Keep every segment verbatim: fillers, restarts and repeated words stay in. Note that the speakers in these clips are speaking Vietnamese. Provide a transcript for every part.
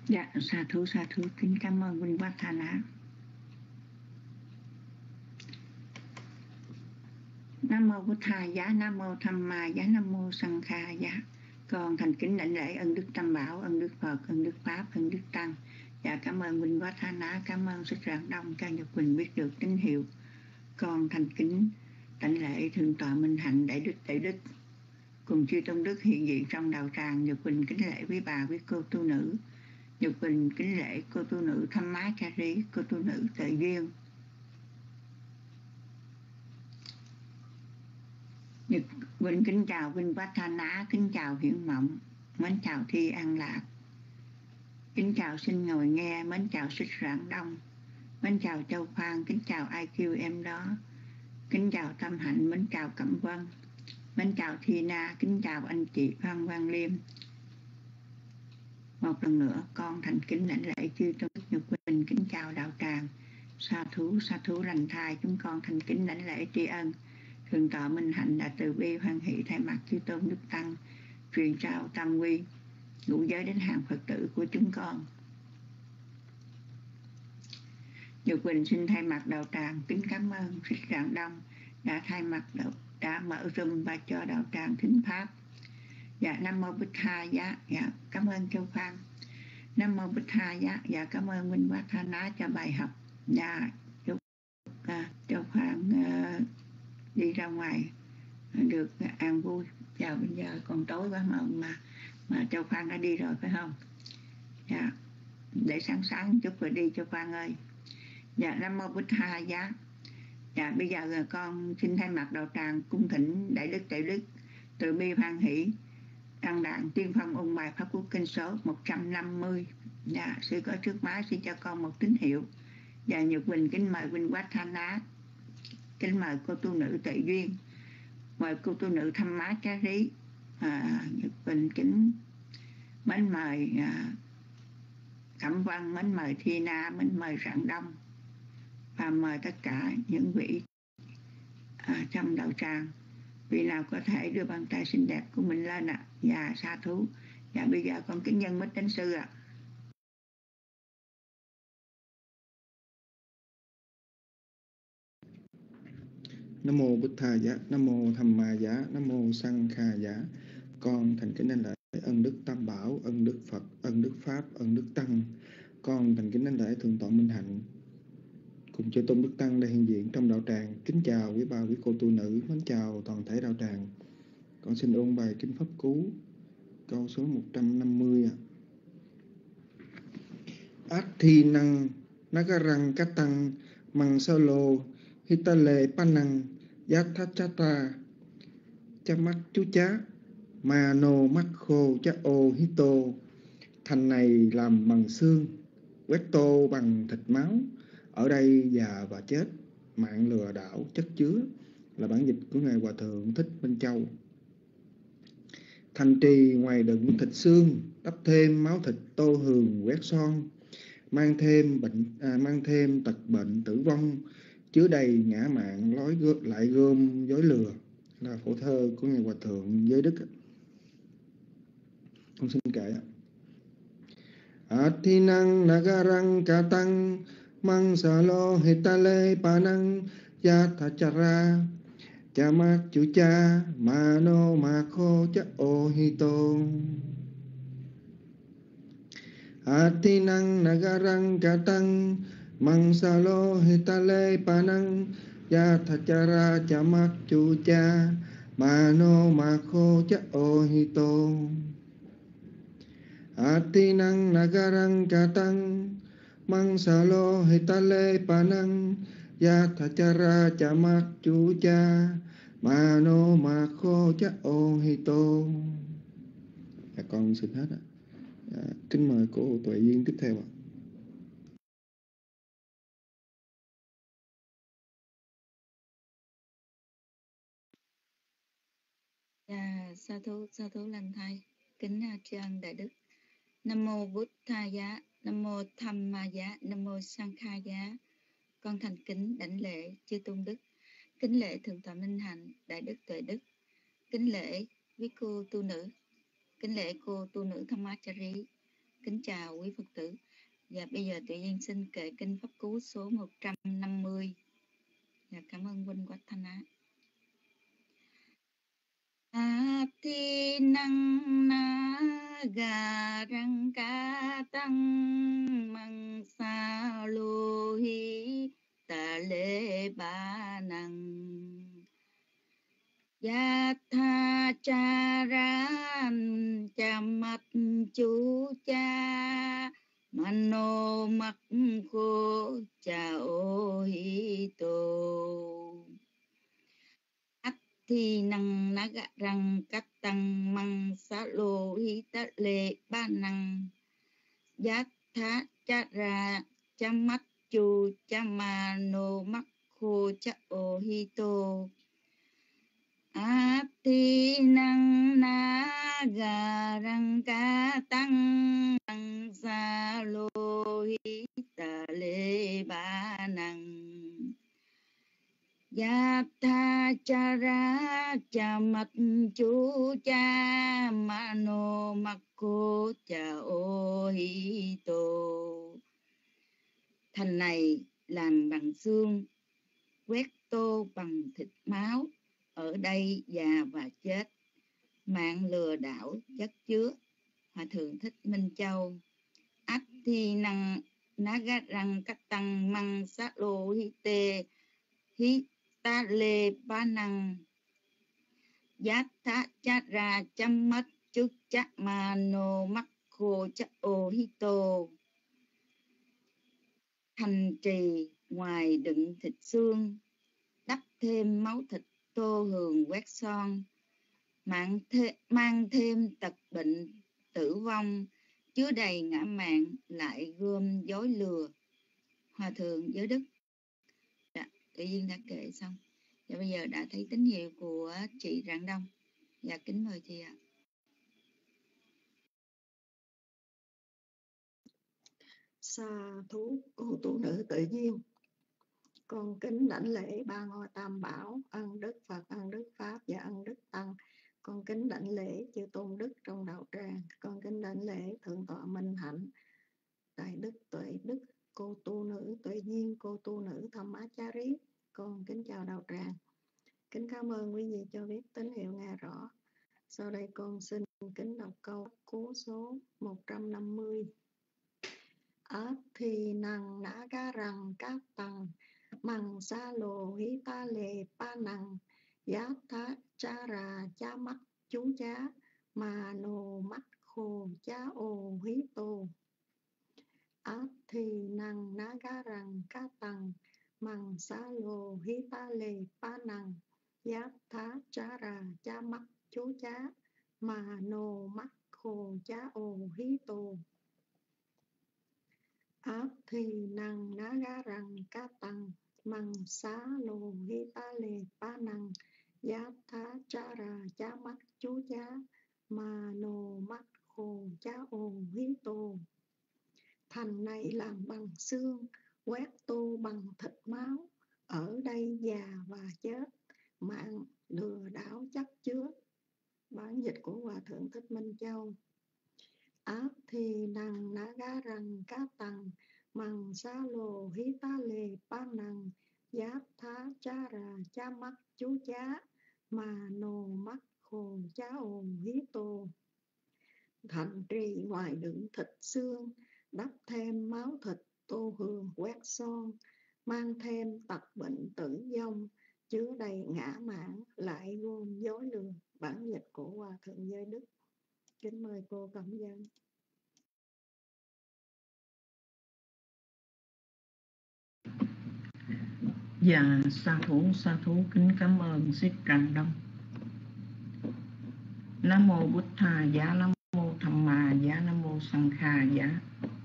Dạ, sa thú sa thú, kính cảm ơn Vinh Quát Tha Ná. Nam mô Bụt Tha Giá, Nam mô Tham Ma Giá, Nam mô Sanh Kha Giá. Con thành kính đảnh lễ ân đức Tam Bảo, ân đức Phật, ân đức Pháp, ân đức Tăng. Dạ, cảm ơn Vinh Quát Tha Ná, cảm ơn Sức Rạng Đông, ca Nhật Quỳnh biết được tín hiệu. Con thành kính đảnh lễ Thượng tọa Minh Hạnh, Đại đức Đại đức cùng chư tôn đức hiện diện trong đạo tràng. Nhật Quỳnh kính lễ quý bà, quý cô tu nữ. Nhật Quỳnh kính lễ cô tu nữ Tham Má Cha Rí, cô tu nữ Tuệ Duyên. Nhật Quỳnh kính chào Vinh Quát Tha Ná, kính chào Hiển Mộng, mến chào Thi An Lạc, kính chào Xin Ngồi Nghe, mến chào Xích Rạng Đông, mến chào Châu Phan, kính chào i kiu em đó, kính chào Tâm Hạnh, mến chào Cẩm Vân, mến chào Thi Na, kính chào anh chị Phan Quang Liêm. Một lần nữa con thành kính đảnh lễ chư tôn đức. Nhật Quỳnh kính chào đạo tràng. Sa thú sa thú lành thai, chúng con thành kính đảnh lễ tri ân Thượng tọa Minh Hạnh đã từ bi hoan hỷ thay mặt chư tôn đức tăng truyền trao tam quy ngũ giới đến hàng Phật tử của chúng con. Nhật Quỳnh xin thay mặt đạo tràng kính cảm ơn Thích Rạng Đông đã thay mặt đạo, đã mở room và cho đạo tràng thính pháp. Dạ, Nam mô Bụt Tha Giá. Dạ, cảm ơn Châu Phan. Nam mô Bụt Tha Giá. Dạ, cảm ơn Vinh Quát Tha Ná cho bài học. Dạ, chúc uh, Châu Phan uh, đi ra ngoài được an vui. Chào, bây giờ còn tối quá mà mà, mà Châu Phan đã đi rồi phải không? Dạ, để sáng sáng chút rồi đi Châu Phan ơi. Dạ, Nam mô Bụt Tha Giá. Dạ, bây giờ con xin thay mặt đạo tràng cung thỉnh Đại đức Đại đức từ bi hoan hỷ đăng đàn tiên phong ôn bài pháp quốc kinh số một trăm năm mươi. Dạ, sư có trước má xin cho con một tín hiệu. Dạ, Nhật Quỳnh kính mời Vinh Quát Tha Ná, kính mời cô tu nữ Tuệ Duyên, mời cô tu nữ Tham Má Trá Rí. à, Nhật Quỳnh kính mến mời à, Cẩm Văn, mến mời Thi Na, mến mời Rạng Đông, và mời tất cả những vị à, trong đạo tràng. Vị nào có thể đưa bàn tay xinh đẹp của mình lên ạ. À. Dạ, sa thú. Dạ, bây giờ con kính nhân mít đến sư ạ. À. Nam mô Bụt Tha Giá, Nam mô Tham Ma Giá, Nam mô Sanh Kha Giá. Con thành kính đảnh lễ ân đức Tam Bảo, ân đức Phật, ân đức Pháp, ân đức Tăng. Con thành kính đảnh lễ Thượng tọa Minh Hạnh cùng chư tôn đức tăng đã hiện diện trong đạo tràng. Kính chào quý bà quý cô tu nữ, mến chào toàn thể đạo tràng. Con xin ôn bài kinh pháp cú câu số một trăm năm mươi. Át thi năng nagarang katang mang solo hitale panang yathachata chamak chú chá mano mắt khô cha ô hito. Thành này làm bằng xương, quét tô bằng thịt máu, ở đây già và chết, mạng lừa đảo chất chứa, là bản dịch của Ngài Hòa Thượng Thích Minh Châu. Thành trì ngoài đựng thịt xương, đắp thêm máu thịt tô hường quét son, mang thêm bệnh à, mang thêm tật bệnh tử vong, chứa đầy ngã mạn lối gơ, lại gom dối lừa, là phổ thơ của Ngài Hòa Thượng Giới Đức. Con xin kể ạ. Athinang nagarang katang mang salo hitale panang yathachara chamak chucha mano makho cha ohito. Athinang nagarang katang mang salo hitale panang yathachara chamak chucha mano makho cha ohito. Atinang nagarang katang mang salo hitale panang yathachara chamak chucha mano makho cha ohito. Dạ, con xin hết ạ. Dạ, kính mời cô Tuệ Duyên tiếp theo ạ. Dạ, sa thú sa thú lành thai, kính tri ân đại đức. Nam mô Bụt Tha Giá, Nam mô Tham Ma Giá, Nam mô Sanh Kha Giá. Con thành kính đảnh lễ chư tôn đức, kính lễ Thượng tọa Minh Hạnh, Đại đức Tuệ Đức, kính lễ quý cô tu nữ, kính lễ cô tu nữ Tham Ma Cha Rí, kính chào quý Phật tử. Và bây giờ tự nhiên xin kệ kinh pháp cú số một trăm năm mươi. Và cảm ơn Huynh Quách Thanh Á. A thi năng na gà răng ca tăng măng sa lô hi ta lê ba năng ya tha cha ra cha mắt chú cha mano mắt khô cha ô hi tô thì năng ná gạ răng cắt tăng măng xá lô hi tá lê ba năng giá thá cha ra cha mắt chu cha ma nô mắt khô cha ô hi tô a ti năng ná gà răng cá tăng măng xá lô hi tá lê ba năng ya tha cha ra cha mắt chú cha mano mắt cô cha ô hi tô. Thành này làm bằng xương, quét tô bằng thịt máu, ở đây già và chết, mạng lừa đảo chất chứa. Hòa thượng Thích Minh Châu. Ách thi năng ná gá răng cách tăng măng sát lô hi tê hi ta lê ba năng giá thá cha ra chăm mất trước chắc mà nô mắc khô chắc ô hi tô. Thành trì ngoài đựng thịt xương, đắp thêm máu thịt tô hường quét son, mang, thê, mang thêm tật bệnh tử vong, chứa đầy ngã mạn lại gom dối lừa. Hòa thượng Giới Đức. Dạ, tự nhiên đã kể xong. Và bây giờ đã thấy tín hiệu của chị Rạng Đông. Dạ, kính mời chị ạ. Sa thú cô tu nữ tự nhiên. Con kính đảnh lễ ba ngôi tam bảo, ân đức Phật, ân đức Pháp và ân đức Tăng. Con kính đảnh lễ chư tôn đức trong đạo tràng. Con kính đảnh lễ thượng tọa Minh Hạnh, đại đức Tuệ Đức, cô tu nữ Tuệ Nhiên, cô tu nữ Thamachari. Con kính chào đạo tràng. Kính cảm ơn quý vị cho biết tín hiệu nghe rõ. Sau đây con xin kính đọc câu cú số một trăm năm mươi. Át thì năng nã ga rằng các tăng măng sa lô hí ta lệ pa năng giá thá cha ra cha mắt chú chá mà nô mắt khô cha ô hí tô. Át thì năng nã ga rằng các tăng măng sa lô hí ta lệ pa năng giá thá cha ra cha mắt chú chá mà nô mắt khô cha ô hí tô. Áp thì năng ná gá rằng cá tăng măng xá lô hi ta lê pa năng giá thá cha ra cha mắt chú chá mà nô mắt khô cha ô hí tô. Thành này làm bằng xương, quét tô bằng thịt máu, ở đây già và chết, mạng lừa đảo chắc chứa. Bản dịch của Hòa thượng Thích Minh Châu. Áp thì năng ná gá rằng cá tăng măng xá lô hí ta lê pa năng giá thá cha ra cha mắt chú chá mà nô mắt khô chá ồn hí tô. Thành trì ngoài đựng thịt xương, đắp thêm máu thịt tô hương quét son, mang thêm tật bệnh tử vong, chứa đầy ngã mạn lại gồm dối lừa. Bản dịch của Hòa thượng Giới Đức. Kính mời cô cảm dân. Dạ, sa thú, sa thú kính cảm ơn Sít Rạng Đông. Nam mô Bụt Thà Giá, Nam mô Tham Ma Giá, Nam mô Sang Kha Giá.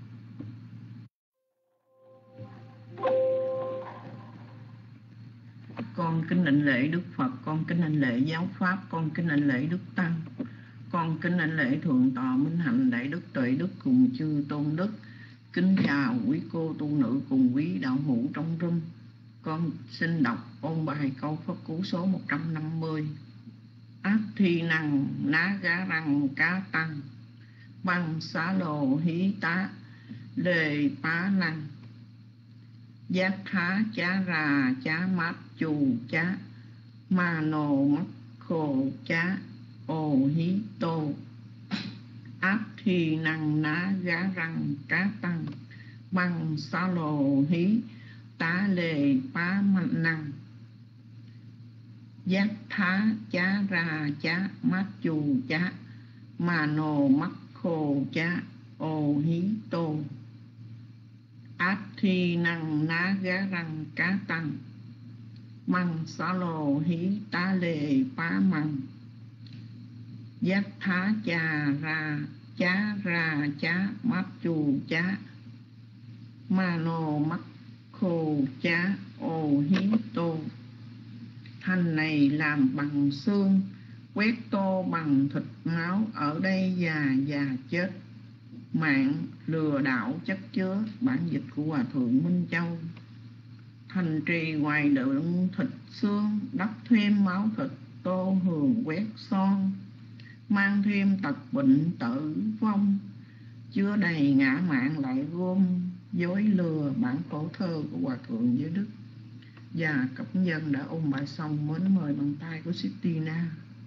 Con kính đảnh lễ Đức Phật, con kính đảnh lễ Giáo Pháp, con kính đảnh lễ Đức Tăng, con kính đảnh lễ Thượng tọa Minh Hạnh, đại đức Tuệ Đức cùng chư tôn đức. Kính chào quý cô tu nữ cùng quý đạo hữu trong room. Con xin đọc ôn bài câu pháp cú số một trăm năm mươi. Ác thi năng ná gá răng cá tăng bằng xá lồ hí tá lê pá năng giác thá chá ra chá mát chù chá ma nô mắc khô chá ô hí tô áp thi năng ná gá răng cá tăng bằng xá lồ hí tá lê pá mặn năng giác thá chá ra chá mát chù chá ma nô mắc khô chá ô hí tô át thi năng ná gá răng cá tăng măng xá lô hí tá lê pá măng giác thá chà ra chá ra chá mát chù chá ma nô mắc khô chá ô hí tô. Thanh này làm bằng xương, quét tô bằng thịt máu, ở đây già già chết. Mạng lừa đảo chất chứa. Bản dịch của Hòa Thượng Minh Châu. Thành trì ngoài đựng thịt xương, đắp thêm máu thịt, tô hường quét son, mang thêm tật bệnh tử vong, chứa đầy ngã mạn lại gom dối lừa. Bản cổ thơ của Hòa Thượng Giới Đức. Và cặp nhân đã ôn bài xong, mến mời bàn tay của Sistina.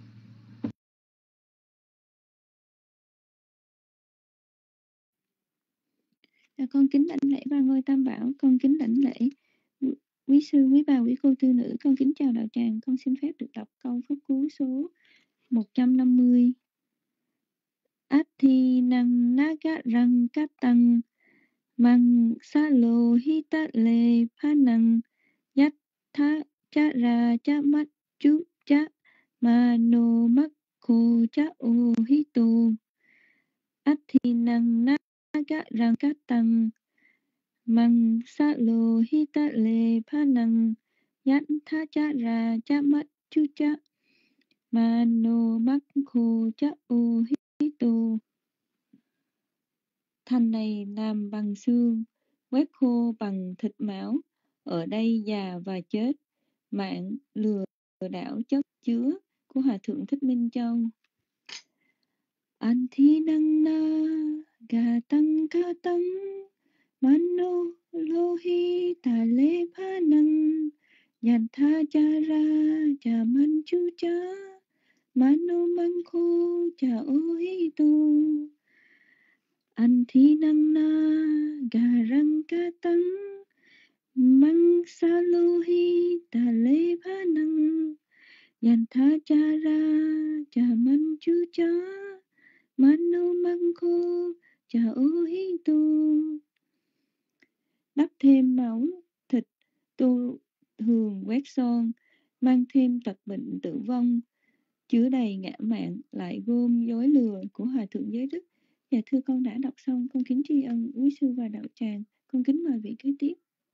Dạ, con kính đảnh lễ ba ngôi Tam Bảo, con kính đảnh lễ quý sư, quý bà, quý cô tư nữ, con kính chào đạo tràng. Con xin phép được đọc câu pháp cú số một trăm năm mươi. Át thi năng naga răng cát tăng mang sa lô hi ta lê pha năng yát tha cha ra cha mắt chú cha ma nô mắc khô cha ô hi tô. Át thi năng naga răng cát tăng mang sa lô hi ta lê pha năng yát tha cha ra cha mắt chú cha ma nô mắc khô cha ô hi tô. Thanh này làm bằng xương, quét khô bằng thịt máu, ở đây già và chết. Mạng lừa đảo chất chứa của Hòa Thượng Thích Minh Châu. An thi năng na gà tăng ca tăng mano lô hi tà lê pha năng yàn tha cha ra cha man chu cha mano man khô cha ô hi tu. An thi năng na gà răng ca tăng mang sa lô hi tà lê pha năng yàn tha cha ra cha man chu cha mano man khô cha ô hi tu. Đắp thêm máu thịt, tô hường quét son, mang thêm tật bệnh tử vong, chứa đầy ngã mạn lại gom dối lừa của Hòa Thượng Giới Đức. Dạ thưa con đã đọc xong, con kính tri ân quý sư và đạo tràng. Con kính mời vị kế tiếp.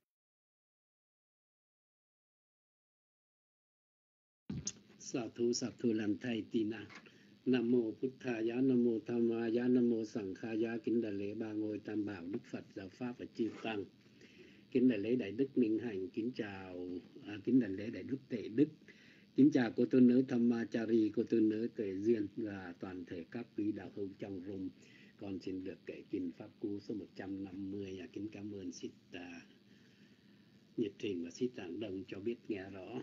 Sa thu sa thu làm thầy tỳ nạn. Nam mô Bụt Thaya, Nam mô Tham Maya, Nam mô Sằng Khaya. Kính đại lễ ba ngôi Tam Bảo, Đức Phật, Giáo Pháp và Chư Tăng. Kính đại lễ Đại Đức Minh Hạnh. Kính chào à, kính đại lễ Đại Đức Tệ Đức. Kính chào cô tu nữ Thammachari, cô tu nữ Tuệ Duyên và toàn thể các quý đạo hữu trong room. Con xin được kể kinh pháp cú số một trăm năm mươi. Kính cảm ơn Sít uh, nhiệt tình và Sít Tạng Đông cho biết nghe rõ.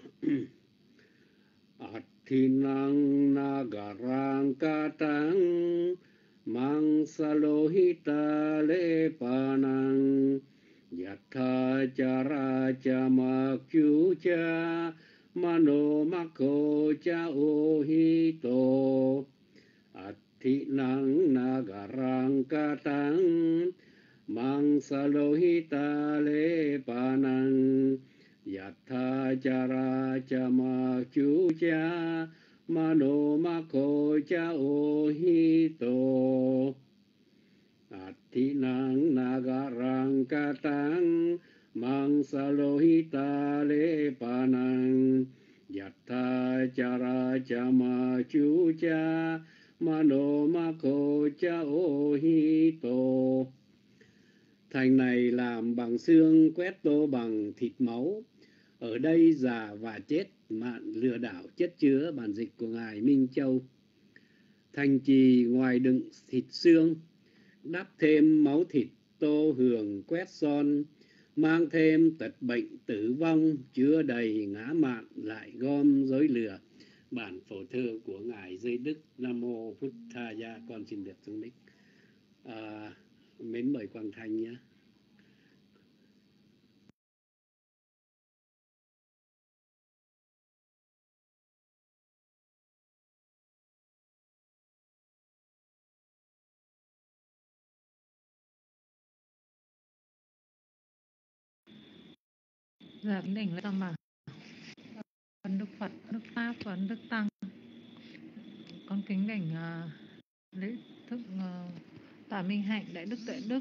Athinang nagarang katang mang salohita lepanang yatha chara chamakyu cha mano mako cha ohito. Athinang nagarang katang mang salohita lepanang yatha chara chama chu cha mano mako cha ohito. Athinang nagarang katang mang salohita lepanang yatha chara chama chu cha mano mako cha ohito. Thành này làm bằng xương, quét tô bằng thịt máu, ở đây già và chết, mạn lừa đảo chất chứa. Bản dịch của Ngài Minh Châu. thành trì ngoài đựng thịt xương, đắp thêm máu thịt tô hường quét son, mang thêm tật bệnh tử vong, chứa đầy ngã mạn lại gom dối lừa. Bản phổ thơ của ngài Giới Đức. Nam mô Phật Thaya. Con xin được xuống đích. À, mến mời Quang Thanh nhé. Dạ, kính đảnh lễ Tam Bảo, ơn Đức Phật, Đức Pháp và ơn Đức Tăng. Con kính đảnh uh, lễ thức uh, Tả Minh Hạnh, Đại Đức Tuệ Đức.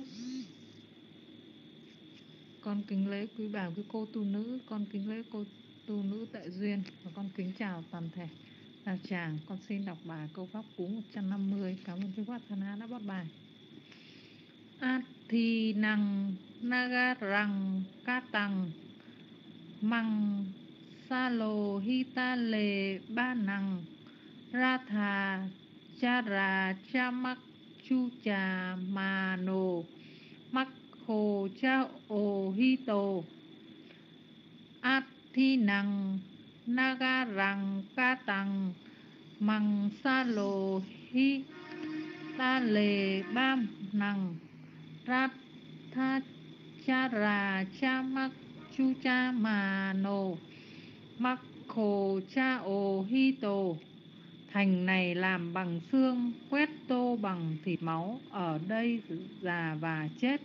Con kính lễ quý bà, quý cô tu nữ. Con kính lễ cô tu nữ Tuệ Duyên. Và con kính chào toàn thể đạo tràng. Con xin đọc bài câu pháp cú một trăm năm mươi. Cảm ơn Chư Pháp Thân Á đã bắt bài. Át thi năng naga răng ca tăng măng sa lô hi ta lê ba năng ra thà cha ra cha mắc chu cha ma nô mắc khô cha ô hi tô át thi năng naga răng ca tăng măng sa lô hi ta lê ba năng ra tha cha ra cha mắc chu cha ma nô mắc khô cha ô hi tô. Thành này làm bằng xương, quét tô bằng thịt máu, ở đây già và chết,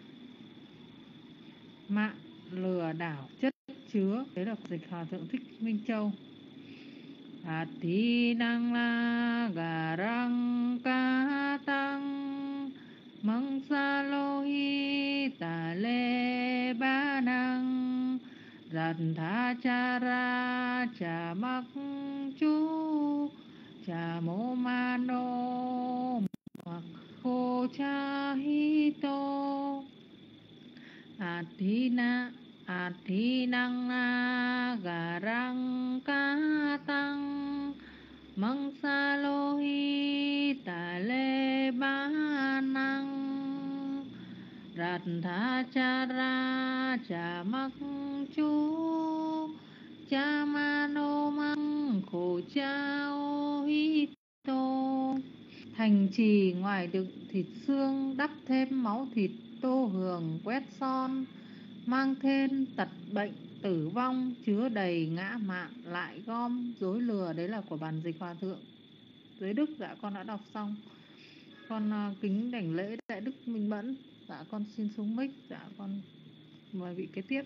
mạng lừa đảo chất chứa. Đấy là dịch Hòa Thượng Thích Minh Châu. Hạt thi năng la gà răng ca tăng măng sa lô hi tà lê ba năng giặt tha cha ra cha mắc chú cha mô ma nô mặc khô cha hi tô a thi na a thi năng na gà răng ca tăng măng sa lô hi tà lê ba năng rạt tha cha ra cha mắc chú cha ma nô măng khổ cha ô hi tô. Thành trì ngoài đựng thịt xương, đắp thêm máu thịt tô hường quét son, mang thêm tật bệnh tử vong, chứa đầy ngã mạn lại gom dối lừa. Đấy là của bản dịch Hòa Thượng Giới Đức. Dạ con đã đọc xong. Con uh, kính đảnh lễ Đại Đức Minh Mẫn. Dạ con xin xuống mic. Dạ con mời vị kế tiếp.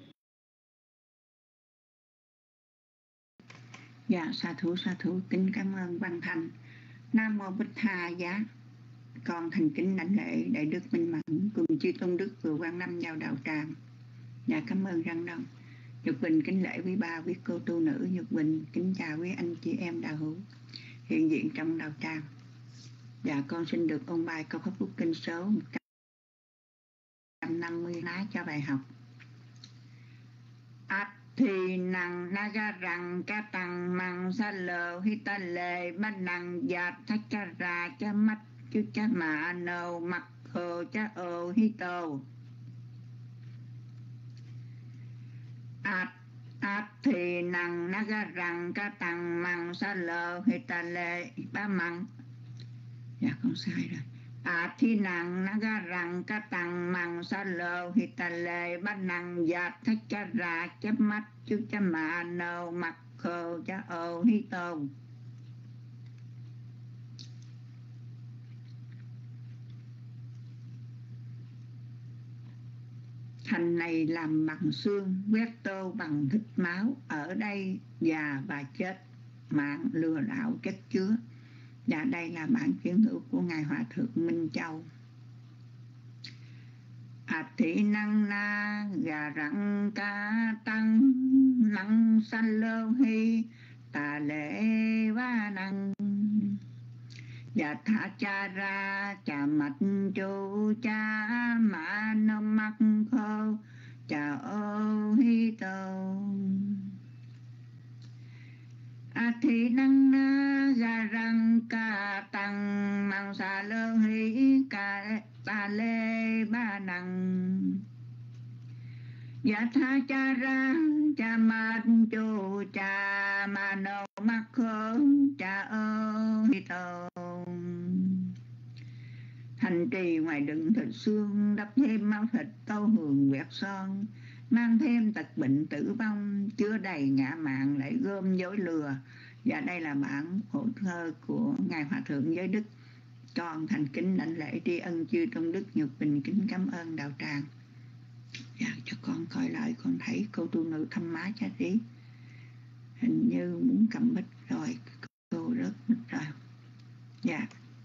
Dạ sa thú sa thú kính cảm ơn Văn Thành. Nam mô Bích Tha Giá. Con thành kính đảnh lễ Đại Đức Minh Mẫn cùng chư tôn đức vừa quan năm vào đạo tràng. Dạ cảm ơn răng đông. Nhật Bình kính lễ quý ba, quý cô tu nữ. Nhật Bình kính chào quý anh chị em đạo hữu hiện diện trong đạo tràng. Dạ con xin được ôn bài câu pháp quốc kinh số một trăm năm mươi lá cho bài học. Át thì năng naga răng ca tăng măng sa lờ hi ta lệ ba năng giạt thách cha ra cha mắt chú cha ma nô mặc khô cha ô hi tô. Át át thì năng naga răng ca tăng măng sa lờ hi ta lệ ba măng. Dạ con sai rồi. À thi năng naga răng ca tăng măng sa lô hi ta lê ba năng giạt thách cha ra cha mắt chú cha ma nô mặc khô cha ô hi tô. Thành này làm bằng xương, quét tô bằng thịt máu, ở đây già và chết, mạng lừa đảo chất chứa. Và đây là bản chuyển ngữ của Ngài Hòa Thượng Minh Châu. À thị năng na gà răng ca tăng năng sanh lô hi tà lễ ba năng và thả cha ra cha mặt chú cha ma nô mắc khô cha ô hi tô. a thi năng na ga răng ca tăng mang sa lơ hí ca ta lê ba năng dạ tha cha ra cha ma chu cha ma nô mắc khớ cha ơi tông thành trì ngoài đựng thịt xương đắp thêm máu thịt tâu hường quẹt son mang thêm tật bệnh tử vong chứa đầy ngã mạn lại gom dối lừa. Và đây là bản phổ thơ của ngài Hòa thượng Giới Đức. Con thành kính đảnh lễ tri ân chư tôn đức, nhược bình kính cảm ơn đạo tràng. Dạ, cho con coi lại, con thấy cô tu nữ Thăm Má Cha Tí hình như muốn cầm mic rồi, cô rớt mic rồi. Dạ,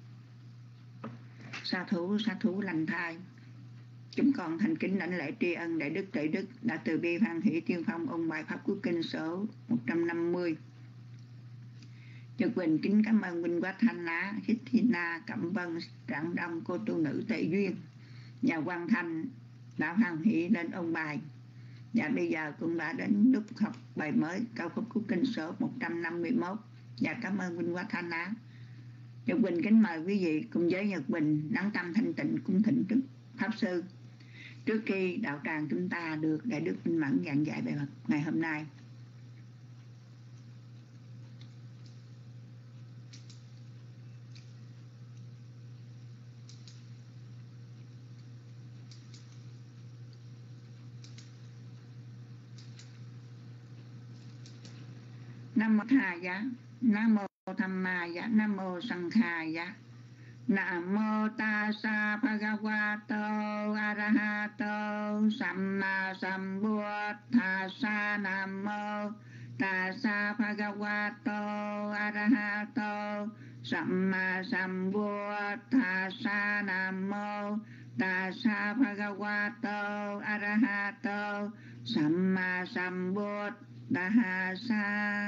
sa thú sa thú lành thai. Chúng con thành kính đảnh lễ tri ân đại đức tuệ đức đã từ bi hoan hỷ tiên phong ôn bài pháp quốc kinh số một trăm năm mươi. Nhật Bình kính cảm ơn Minh Quách Thanh Á, Hít Thi Na, Cẩm Vân, Trạng Đông, cô tu nữ Tệ Duyên, nhà Quang Thanh đã hoan hỷ lên ôn bài. Và bây giờ cũng đã đến lúc học bài mới cao pháp quốc kinh số một trăm năm mươi mốt. Và cảm ơn Minh Quách Thanh Á. Nhật Bình kính mời quý vị cùng với Nhật Bình lắng tâm thanh tịnh cung thỉnh trước Pháp Sư trước khi đạo tràng chúng ta được Đại đức Minh Mẫn giảng dạy bài học ngày hôm nay. Nam mô Tha Giá, Nam mô Tham Ma Giá, Nam mô Sang Kha Giá. Nam mô Tassa Bhagavato Arahato Samma Sambuddhassa. Nam mô Tassa Bhagavato Arahato Samma Sambuddhassa. Nam mô Tassa Bhagavato Arahato Samma Sambuddhassa.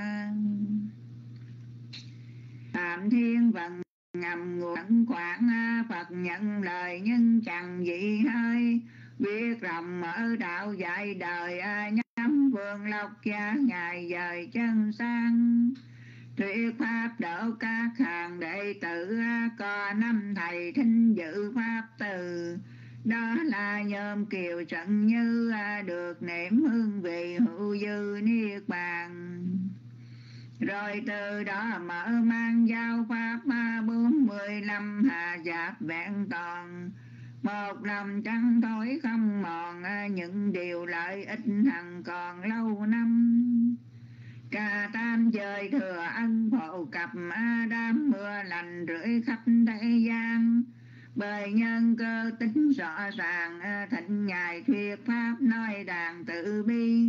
Phạm Thiên Vận ngầm nguồn quảng Phật nhận lời nhưng chẳng gì hơi, biết rộng mở đạo dạy đời nhắm vương lộc gia ngài dời chân sang. Thuyết pháp độ các hàng đệ tử, có năm thầy thính dự pháp từ. Đó là nhôm kiều trận như được nếm hương vị hữu dư niết bàn. Rồi từ đó mở mang giao pháp bốn mươi lăm hà giáp vẹn toàn. Một lòng trắng tối không mòn, những điều lợi ích hằng còn lâu năm. Cả tam giới thừa ân phổ cập, đám mưa lành rưỡi khắp thế gian. Bởi nhân cơ tính rõ ràng, thịnh ngài thuyết pháp nói đàn tự bi.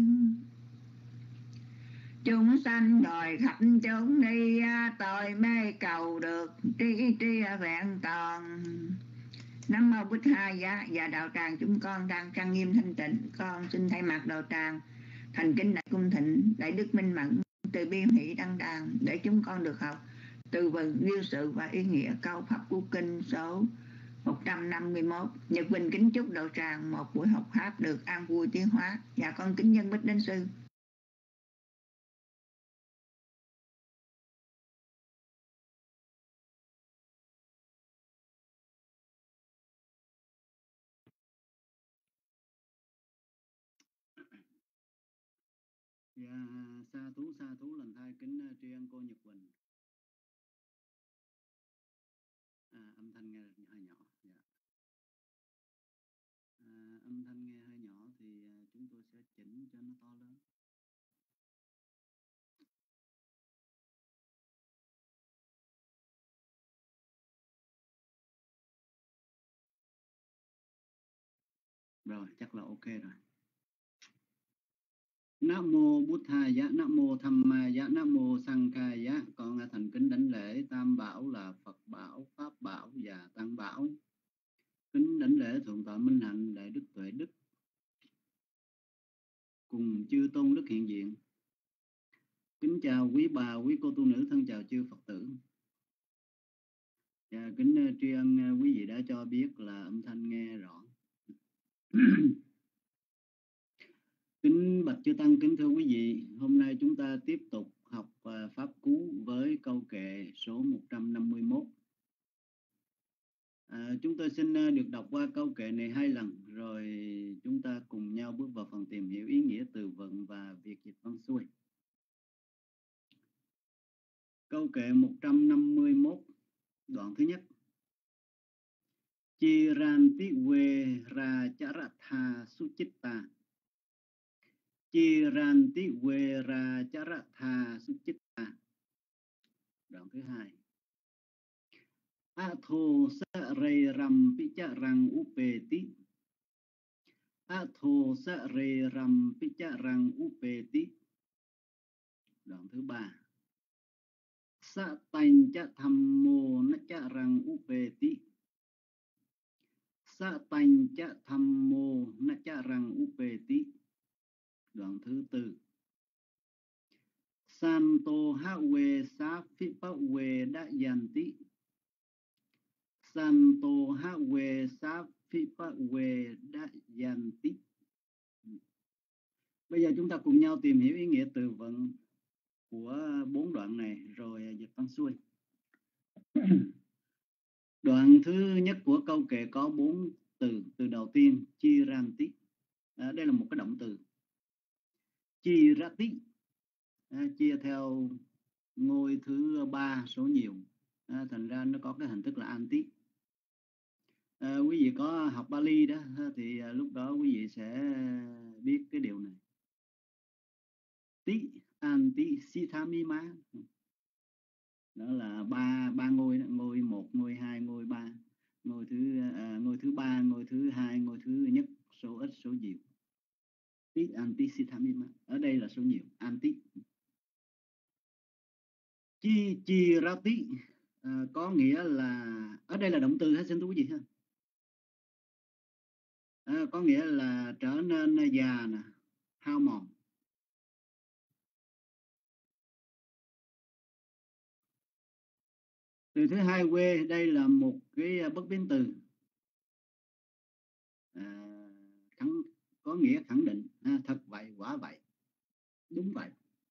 Chúng sanh đòi khắp chốn đi, tội mê cầu được trí tri vẹn toàn. Nam mô Bích Tha Giá. Và đạo tràng chúng con đang trang nghiêm thanh tịnh, con xin thay mặt đạo tràng thành kính đại cung thỉnh Đại đức Minh Mẫn từ bi hỷ đăng đàn để chúng con được học từ vựng nguyên sự và ý nghĩa câu pháp quốc kinh số một trăm năm mươi mốt. Nhật Bình kính chúc đạo tràng một buổi học pháp được an vui tiến hóa. Và con kính dân bích đến sư. Dạ, sa thú sa thú lần thai kính tri ân cô Nhật Bình. À, âm thanh nghe hơi nhỏ. Dạ. À, âm thanh nghe hơi nhỏ thì chúng tôi sẽ chỉnh cho nó to lớn. Rồi, chắc là ok rồi. Nam mô Bụt Thầy Giá, Nam mô Tham Ma Giá, Nam mô Sang Kha Giá. Con thành kính đảnh lễ Tam Bảo là Phật Bảo, Pháp Bảo và Tăng Bảo. Kính đảnh lễ Thượng tọa Minh Hạnh, Đại đức Tuệ Đức cùng chư tôn đức hiện diện. Kính chào quý bà, quý cô tu nữ, thân chào chư Phật tử. Và kính tri ân quý vị đã cho biết là âm thanh nghe rõ. Kính bạch chư tăng, kính thưa quý vị, hôm nay chúng ta tiếp tục học uh, pháp cú với câu kệ số một trăm năm mươi mốt. À, chúng tôi xin uh, được đọc qua câu kệ này hai lần, rồi chúng ta cùng nhau bước vào phần tìm hiểu ý nghĩa từ vựng và việc dịch văn xuôi. Câu kệ một trăm năm mươi mốt, đoạn thứ nhất. Chiranti we ra charatha suchitta. Chiranti we ra charatha suchitta. Đoạn thứ hai. Atho sa re ram picharang upeti. Atho sa re ram picharang upeti. Đoạn thứ ba. Sa tanh cha thammo nacharang upeti. Sa tanh cha thammo nacharang upeti. Đoạn thứ tư. Santo hawe sa phipa we da yanti. Santo hawe sa phipa we da yanti. Bây giờ chúng ta cùng nhau tìm hiểu ý nghĩa từ vựng của bốn đoạn này rồi dịch văn xuôi. Đoạn thứ nhất của câu kệ có bốn từ. Từ đầu tiên chiranti, à, đây là một cái động từ. Chirati, à, chia theo ngôi thứ ba số nhiều, à, thành ra nó có cái hình thức là anti. À, quý vị có học Bali đó thì à, lúc đó quý vị sẽ biết cái điều này. Tí anti sithamima, đó là ba ba ngôi, ngôi một, ngôi hai, ngôi ba, ngôi thứ à, ngôi thứ ba, ngôi thứ hai, ngôi thứ nhất, số ít số nhiều. Tí anti sithamima, ở đây là số nhiều, anti. Chi chirati, à, có nghĩa là, ở đây là động từ, xin thưa quý vị ha. À, có nghĩa là trở nên già nè, hao mòn. Từ thứ hai quê, đây là một cái bất biến từ, à, khẳng, có nghĩa khẳng định, à, thật vậy, quả vậy, đúng vậy.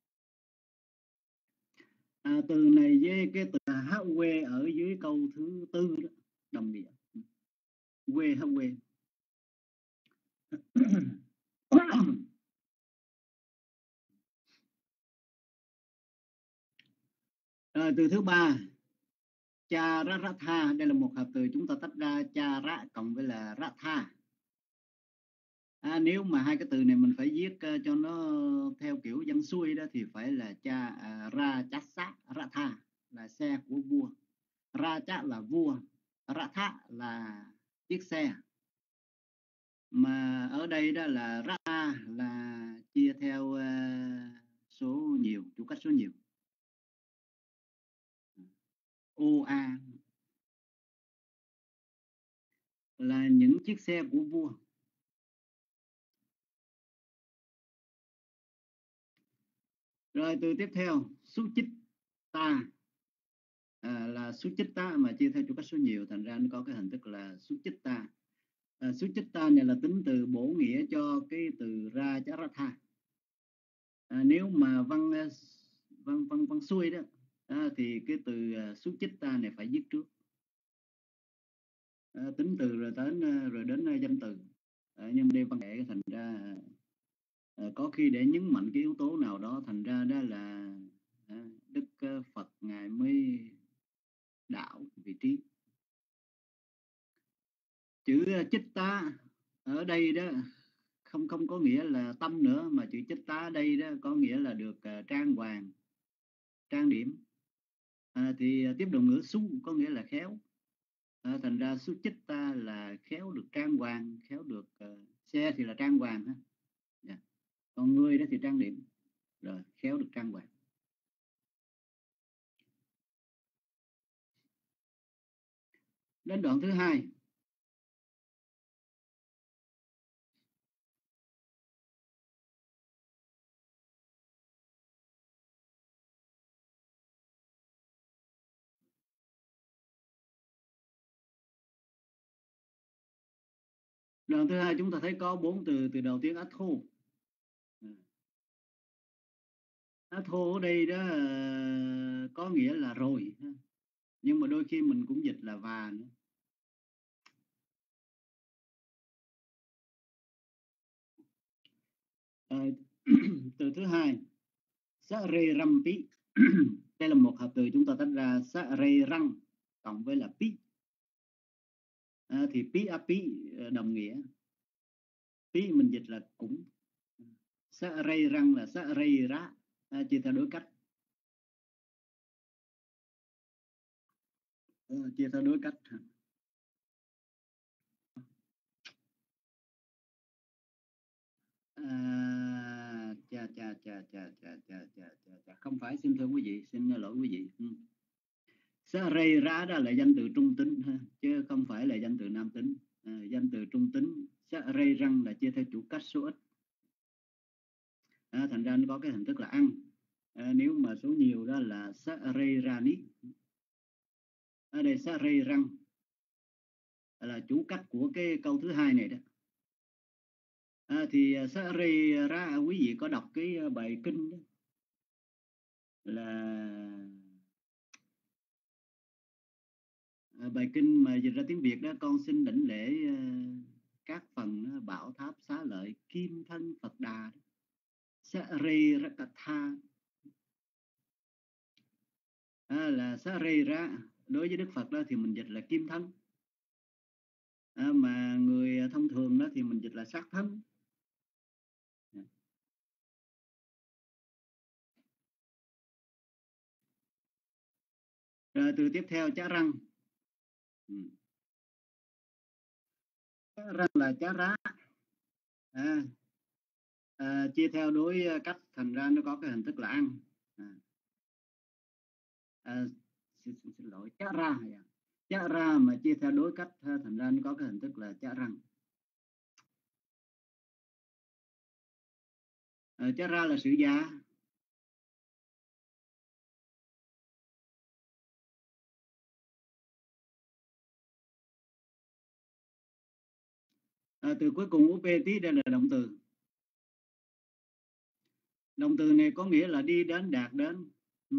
À, từ này với cái từ hát quê ở dưới câu thứ tư đó, đồng nghĩa. Quê hát quê. Rồi từ thứ ba, cha ra ra tha, đây là một hợp từ chúng ta tách ra, cha ra cộng với là ra tha. À, nếu mà hai cái từ này mình phải viết uh, cho nó theo kiểu văn xuôi đó thì phải là cha uh, ra chát sát ra tha là xe của vua, ra chát là vua, ra tha là chiếc xe. Mà ở đây đó là ra tha là chia theo uh, số nhiều, chủ cách số nhiều. O A là những chiếc xe của vua. Rồi từ tiếp theo, Suchitta, à, là Suchitta mà chia theo chủ cách số nhiều, thành ra nó có cái hình thức là Suchitta. À, Suchitta này là tính từ bổ nghĩa cho cái từ ra chá ra tha. À, nếu mà văn văn văn văn xuôi đó, à, thì cái từ uh, Suchitta này phải viết trước, à, tính từ rồi đến rồi đến uh, danh từ. À, nhưng đây văn hệ thành ra uh, có khi để nhấn mạnh cái yếu tố nào đó, thành ra đó là uh, Đức uh, Phật ngài mới đảo vị trí. Chữ uh, Chitta ở đây đó không không có nghĩa là tâm nữa, mà chữ Chitta ở đây đó có nghĩa là được uh, trang hoàng, trang điểm. À, thì uh, tiếp động ngữ su có nghĩa là khéo. À, thành ra Suchitta là khéo được trang hoàng, khéo được uh, xe thì là trang hoàng ha. Yeah. Còn người đó thì trang điểm, rồi khéo được trang hoàng. Đến đoạn thứ hai. Đoạn thứ hai chúng ta thấy có bốn từ. Từ đầu tiên Atho, Á, thô ở đây đó ờ, có nghĩa là rồi, nhưng mà đôi khi mình cũng dịch là và nữa. Ờ, từ thứ hai, sa rê răm pi. Đây là một hợp từ chúng ta tách ra sa rê răng cộng với là pi. À, thì pi a pi đồng nghĩa, pi mình dịch là cũng, sa rê răng là sa rê ra, à, chia theo đối cách. À, chia theo đối cách. À, chà, chà, chà, chà, chà, chà, chà, chà, chà. Không phải, xin thưa quý vị, xin lỗi quý vị. Ừ. Sa rê ra đó là danh từ trung tính ha, chứ không phải là danh từ nam tính. À, danh từ trung tính. Sa rê răng là chia theo chủ cách số ít. À, thành ra nó có cái hình thức là ăn. À, nếu mà số nhiều đó là sa rê ra ní. Ở đây sa rê răng là chủ cách của cái câu thứ hai này đó. À, thì sa rê ra, quý vị có đọc cái bài kinh đó, là bài kinh mà dịch ra tiếng Việt đó: con xin đảnh lễ các phần bảo tháp xá lợi kim thân Phật Đà, sa rê rakatha. À, là sa rê ra đối với Đức Phật đó thì mình dịch là kim thân, à, mà người thông thường đó thì mình dịch là sát thân. Rồi từ tiếp theo, chá răng. Ừ. Chá răng là chá rá. À, à, chia theo đối cách, thành ra nó có cái hình thức là ăn. À, à, xin, xin, xin lỗi, chá ra. Chá ra mà chia theo đối cách, thành ra nó có cái hình thức là chá răng. À, chá ra là sự già. À, từ cuối cùng u pê tí đây là động từ. Động từ này có nghĩa là đi đến, đạt đến. Ừ.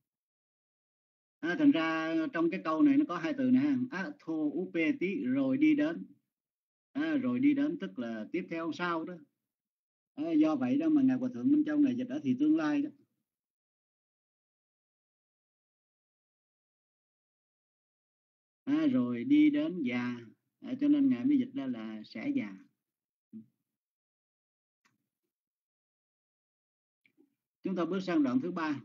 À, thành ra trong cái câu này nó có hai từ này ha, á thô u pê tí, rồi đi đến. À, rồi đi đến tức là tiếp theo sau đó. À, do vậy đó mà ngài Hòa thượng Minh Châu này dịch ở thì tương lai đó. À, rồi đi đến già, à, cho nên ngài mới dịch ra là sẽ già. Chúng ta bước sang đoạn thứ ba.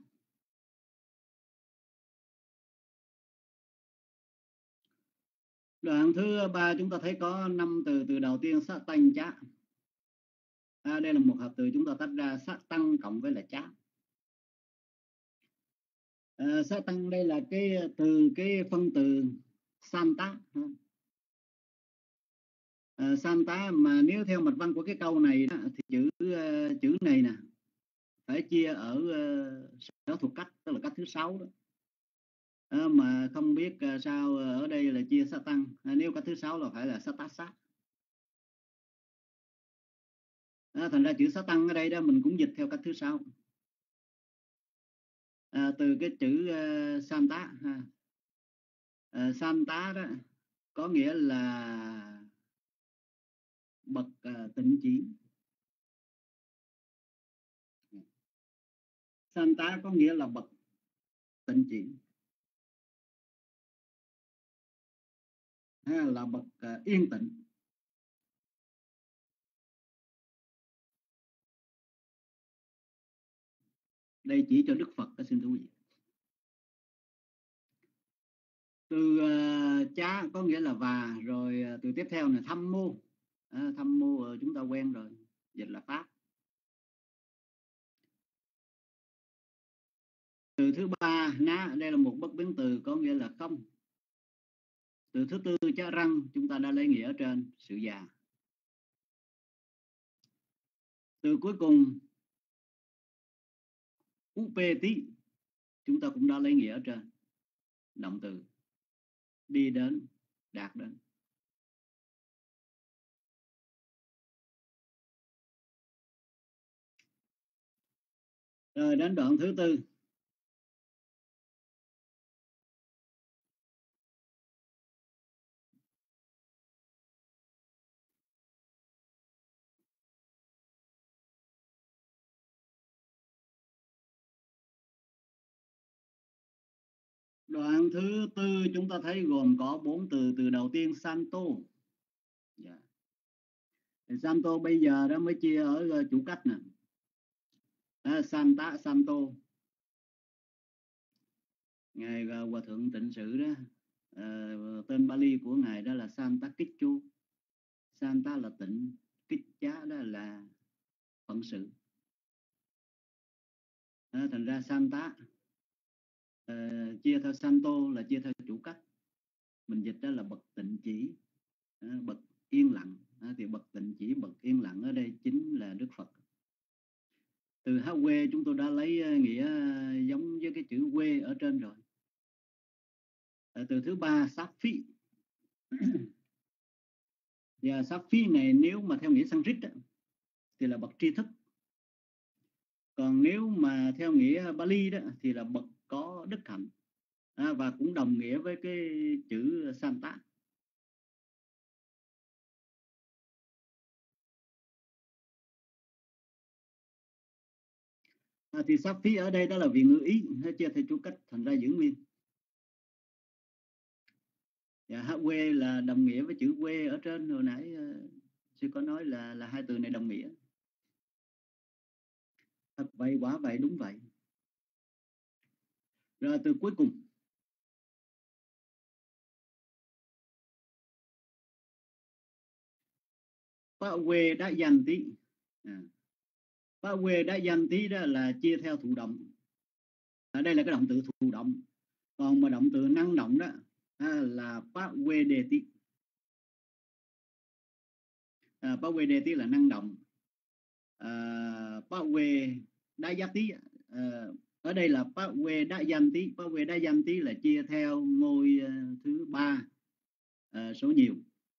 Đoạn thứ ba chúng ta thấy có năm từ. Từ đầu tiên sát tăng chá. À, đây là một hợp từ chúng ta tách ra sát tăng cộng với là chá. À, sát tăng đây là cái từ cái phân từ santa. À, santa mà nếu theo mạch văn của cái câu này đó, thì chữ uh, chữ này nè phải chia ở uh, sáu thuộc cách, tức là cách thứ sáu đó. À, mà không biết uh, sao ở đây là chia sát tăng. À, nếu cách thứ sáu là phải là sát tá sát. À, thành ra chữ sát tăng ở đây đó mình cũng dịch theo cách thứ sáu. À, từ cái chữ uh, santa ha. Uh, santa đó có nghĩa là bậc uh, tịnh chỉ. Santa có nghĩa là bậc tịnh chỉ, hay là bậc uh, yên tịnh. Đây chỉ cho Đức Phật đó, xin thưa quý vị. Từ uh, chá có nghĩa là và, rồi uh, từ tiếp theo là thăm mô. À, thăm mô uh, chúng ta quen rồi, dịch là pháp. Từ thứ ba, ná, đây là một bất biến từ có nghĩa là không. Từ thứ tư, chá răng, chúng ta đã lấy nghĩa ở trên, sự già. Từ cuối cùng, u pê tí, chúng ta cũng đã lấy nghĩa ở trên, động từ, đi đến, đạt đến. Rồi đến đoạn thứ tư. Đoạn thứ tư chúng ta thấy gồm có bốn từ. Từ đầu tiên Santo. Yeah. Santo bây giờ đó mới chia ở chủ cách nè. À, Santa, Santo. Ngài Hòa Thượng Tịnh Sự đó, à, tên Bali của Ngài đó là Santa Kicchu. Santa là tịnh, Kiccha đó là phận sự. À, thành ra Santa à, chia theo Santo là chia theo chủ cách. Mình dịch đó là bậc tịnh chỉ, à, bậc yên lặng. À, thì bậc tịnh chỉ, bậc yên lặng ở đây chính là Đức Phật. Từ hát quê chúng tôi đã lấy nghĩa giống với cái chữ quê ở trên rồi. À, từ thứ ba sát phí. Và sát phí này nếu mà theo nghĩa Sanskrit thì là bậc tri thức. Còn nếu mà theo nghĩa Bali đó thì là bậc có đức hạnh, à, và cũng đồng nghĩa với cái chữ Santa. À, thì sát phí ở đây đó là vị ngữ ý, chia theo chủ cách thành ra giữ nguyên. Và hát quê là đồng nghĩa với chữ quê ở trên hồi nãy uh, sư có nói là là hai từ này đồng nghĩa. Thật vậy, quả vậy, đúng vậy. Rồi từ cuối cùng. Phá quê đã dành tí. À. Phá quê đã dành tí đó là chia theo thụ động. Ở đây là cái động từ thụ động. Còn mà động từ năng động đó à, là phá quê đề tí. À, phá quê đề tí là năng động. À, phá quê đã giá tí. À, ở đây là phá quê đã dành tí. Phá quê đã dành tí là chia theo ngôi uh, thứ ba uh, số nhiều.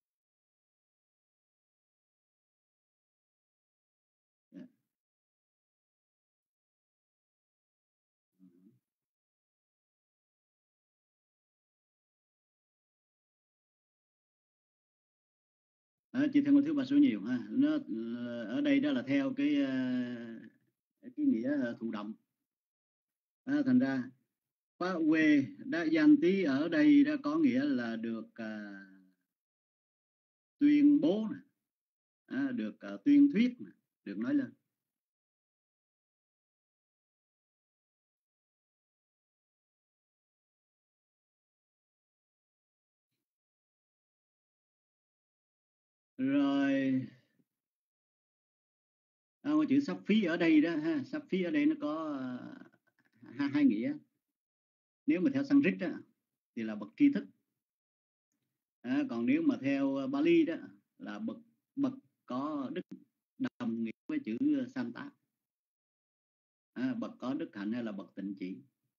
À, chia theo ngôi thứ ba số nhiều ha. Nó ở đây đó là theo cái uh, cái nghĩa thụ động. À, thành ra phá quê đã danh tí ở đây đã có nghĩa là được uh, tuyên bố, à, được uh, tuyên thuyết, được nói lên. Rồi à, chữ sắp phí ở đây đó ha, sắp phí ở đây nó có uh, hai, hai nghĩa. Nếu mà theo Sanskrit đó, thì là bậc tri thức, à, còn nếu mà theo Bali đó là bậc bậc có đức, đồng nghĩa với chữ Santa, à, bậc có đức hạnh hay là bậc tịnh chỉ.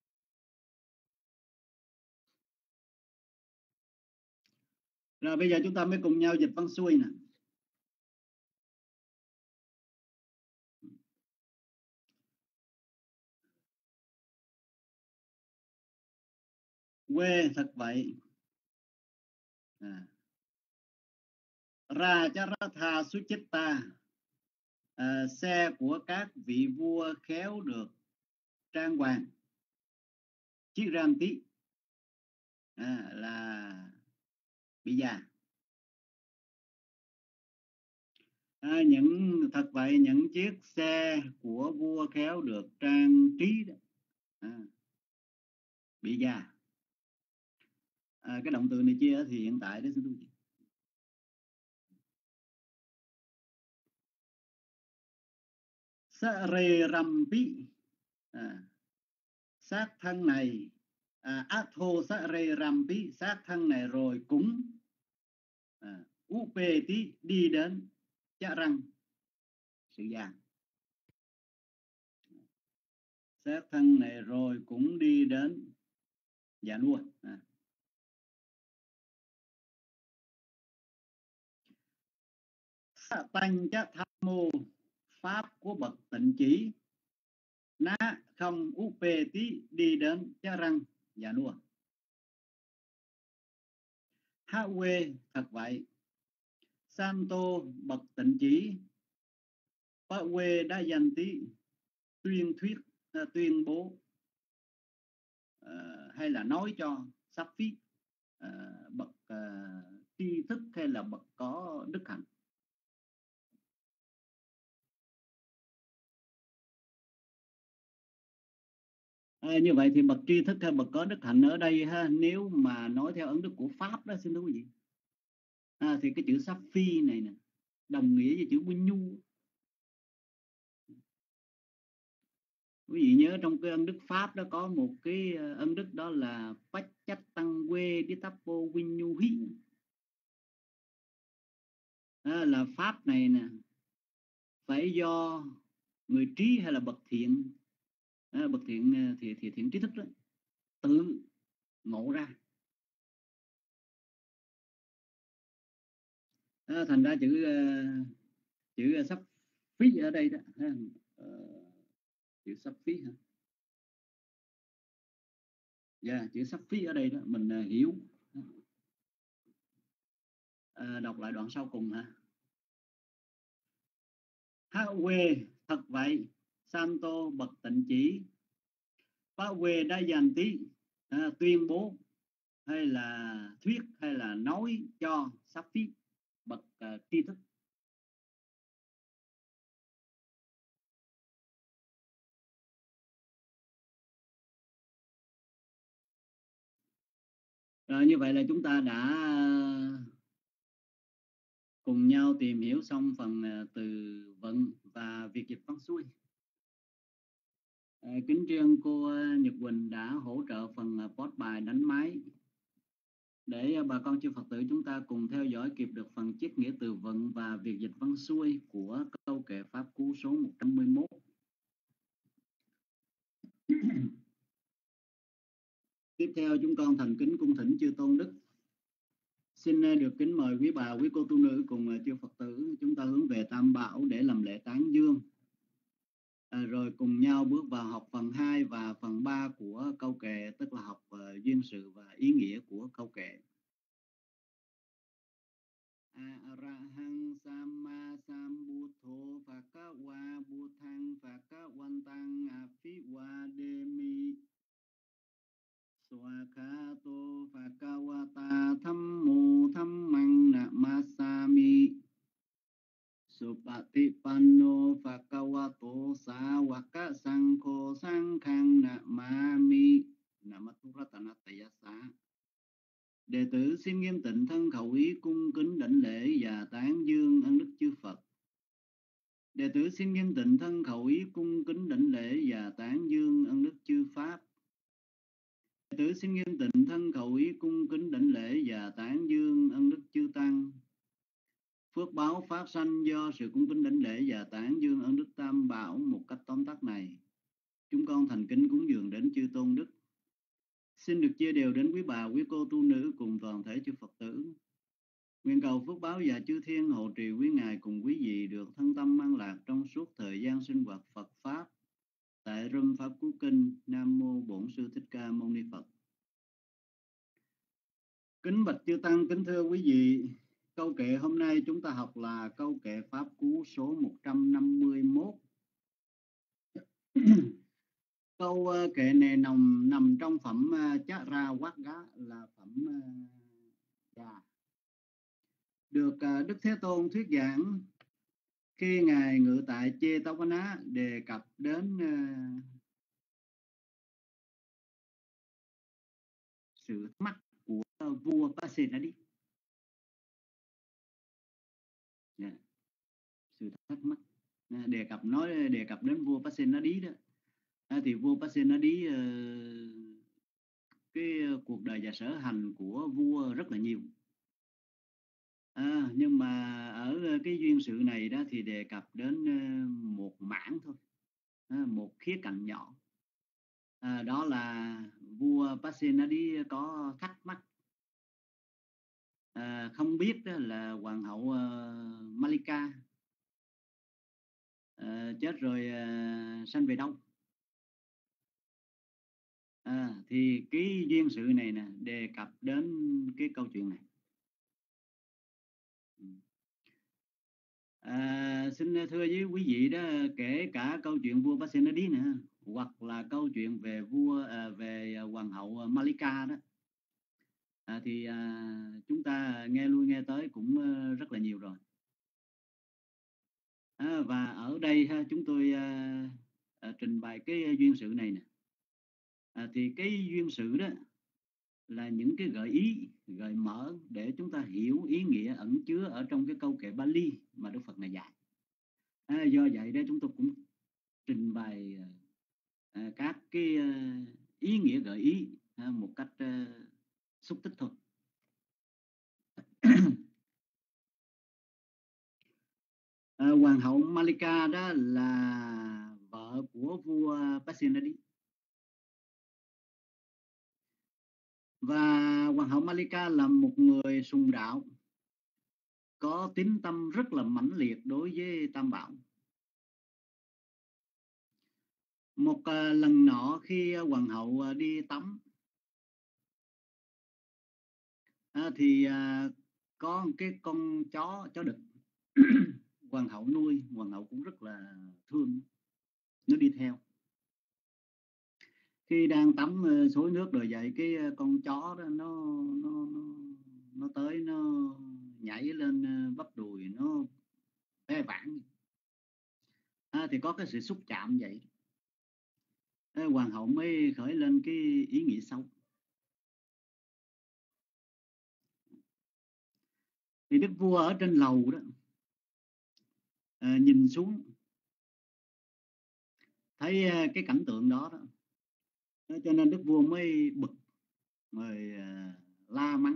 Rồi bây giờ chúng ta mới cùng nhau dịch văn xuôi nè. Quê thật vậy. À. Ra cha ra tha Suchitta, à, xe của các vị vua khéo được trang hoàng. Chiếc ram tí à, là bị già. À, những thật vậy những chiếc xe của vua khéo được trang trí đó, à, bị già. À, cái động từ này chia thì hiện tại đó xin tôi. Sa rê răm tí, à, xác thân này, à, atho sa rê răm tí, xác thân này rồi cũng à, u pê tí đi đến chả răng, sự già. Xác thân này rồi cũng đi đến già nua. À. Sa tanh chá tham mô, pháp của bậc tịnh chỉ ná không úp pê tí đi đến cha răng già nua. Hát quê thật vậy. Santo bậc tịnh chỉ. Bá quê đã dành tí tuyên thuyết à, tuyên bố à, hay là nói cho sắp phí à, bậc à, tri thức hay là bậc có đức hạnh. À, như vậy thì bậc tri thức hay bậc có đức hạnh ở đây ha, nếu mà nói theo ấn đức của Pháp đó, xin thưa quý vị, à, thì cái chữ sắp phi này nè đồng nghĩa với chữ Win Nhu. Quý vị nhớ trong cái ân đức Pháp đó có một cái ân đức đó là Bách Chách Tăng Quê Đi Tapo Win Nhu Hí, à, là Pháp này nè phải do người trí hay là bậc thiện, à, bậc thiện thì, thì thiện trí thức đó tự ngộ ra. À, thành ra chữ uh, chữ uh, sắp phí ở đây đó, uh, chữ sắp phí hả? Dạ, yeah, chữ sắp phí ở đây đó mình uh, hiểu. Uh, đọc lại đoạn sau cùng hả? Hát quê thật vậy. Santo bậc tịnh chỉ. Bá quê đã dành tí à, tuyên bố hay là thuyết hay là nói cho sắp phí bậc uh, tri thức. Rồi như vậy là chúng ta đã cùng nhau tìm hiểu xong phần uh, từ vựng và việc dịch văn xuôi. À, kính tri ân cô Nhật Quỳnh đã hỗ trợ phần uh, post bài đánh máy để uh, bà con chư Phật tử chúng ta cùng theo dõi kịp được phần chiết nghĩa từ vựng và việc dịch văn xuôi của câu kệ Pháp Cú số một trăm mười mốt. Tiếp theo chúng con thành kính cung thỉnh chư tôn đức. Xin được kính mời quý bà, quý cô tu nữ cùng chư Phật tử chúng ta hướng về Tam Bảo để làm lễ tán dương. À, rồi cùng nhau bước vào học phần hai và phần ba của câu kệ, tức là học uh, duyên sự và ý nghĩa của câu kệ. Arahang Samma Sambuddho Phakawa Buddhang Phakawantang Apiwademi Swakato Phakawata Thammo Thammang Namasami Supatipanno Phakawato Sawaka Sankho Sankhang Namami Namaturatanatayasa. Đệ tử xin nghiêm tịnh thân khẩu ý cung kính đảnh lễ và tán dương ân đức chư Phật. Đệ tử xin nghiêm tịnh thân khẩu ý cung kính đảnh lễ và tán dương ân đức chư Pháp. Đệ tử xin nghiêm tịnh thân khẩu ý cung kính đảnh lễ và tán dương ân đức chư Tăng. Phước báo phát sanh do sự cung kính đảnh lễ và tán dương ân đức Tam Bảo một cách tóm tắt này, chúng con thành kính cúng dường đến chư tôn đức. Xin được chia đều đến quý bà, quý cô tu nữ cùng toàn thể chư Phật tử. Nguyện cầu phước báo và chư thiên hộ trì quý ngài cùng quý vị được thân tâm an lạc trong suốt thời gian sinh hoạt Phật Pháp. Tại Râm Pháp Cú Kinh. Nam Mô Bổn Sư Thích Ca Mâu Ni Phật. Kính bạch chư Tăng, kính thưa quý vị, câu kệ hôm nay chúng ta học là câu kệ Pháp Cú số một trăm năm mươi mốt. Câu kệ này nằm, nằm trong phẩm Chá Ra Quát Gá, là phẩm già, được Đức Thế Tôn thuyết giảng khi Ngài ngự tại Chetavana, đề cập đến uh, sự thắc mắc của uh, vua Pasenadi. Yeah. Sự thắc mắc uh, đề cập nói đề cập đến vua Pasenadi đó. À, thì vua Pasenadi uh, cái uh, cuộc đời và sở hành của vua rất là nhiều. À, nhưng mà ở cái duyên sự này đó thì đề cập đến một mảng thôi, à, một khía cạnh nhỏ. À, đó là vua Pasenadi có thắc mắc, à, không biết đó là hoàng hậu uh, Malika uh, chết rồi uh, sanh về đâu. À, thì cái duyên sự này nè đề cập đến cái câu chuyện này. À, xin thưa với quý vị đó, kể cả câu chuyện vua Pasenadi nữa, hoặc là câu chuyện về vua à, về hoàng hậu Malika đó, à, thì à, chúng ta nghe lui nghe tới cũng uh, rất là nhiều rồi. À, và ở đây ha, chúng tôi à, à, trình bày cái duyên sự này nè. À, thì cái duyên sự đó là những cái gợi ý, gợi mở để chúng ta hiểu ý nghĩa ẩn chứa ở trong cái câu kệ Bali mà Đức Phật này dạy. À, do vậy đó chúng tôi cũng trình bày à, các cái à, ý nghĩa gợi ý à, một cách à, xúc tích thôi. à, Hoàng hậu Malika đó là vợ của vua Pasenadi. Và hoàng hậu Malika là một người sùng đạo, có tín tâm rất là mãnh liệt đối với Tam Bảo. Một uh, lần nọ khi uh, hoàng hậu uh, đi tắm uh, thì uh, có cái con chó chó đực hoàng hậu nuôi, hoàng hậu cũng rất là thương, nó đi theo. Khi đang tắm uh, xối nước rồi vậy, cái uh, con chó đó nó nó nó nó tới, nó nhảy lên uh, bắp đùi, nó ve vãn. À, thì có cái sự xúc chạm vậy. À, hoàng hậu mới khởi lên cái ý nghĩ xấu. Thì đức vua ở trên lầu đó à, nhìn xuống thấy à, cái cảnh tượng đó đó, à, cho nên đức vua mới bực, rồi à, la mắng.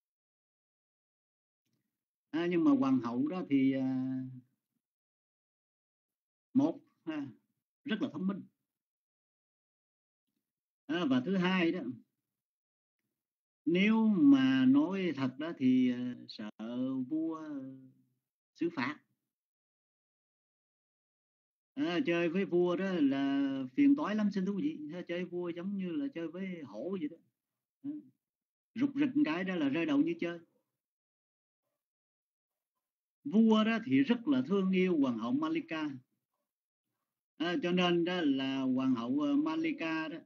À, nhưng mà hoàng hậu đó thì à, một à, rất là thông minh, à, và thứ hai đó, nếu mà nói thật đó thì à, sợ vua xử phạt. À, chơi với vua đó là phiền toái lắm xin thú vị. Chơi vua giống như là chơi với hổ vậy đó, à, rụt rịch cái đó là rơi đầu như chơi. Vua đó thì rất là thương yêu hoàng hậu Malika, à, cho nên đó là hoàng hậu Malika đó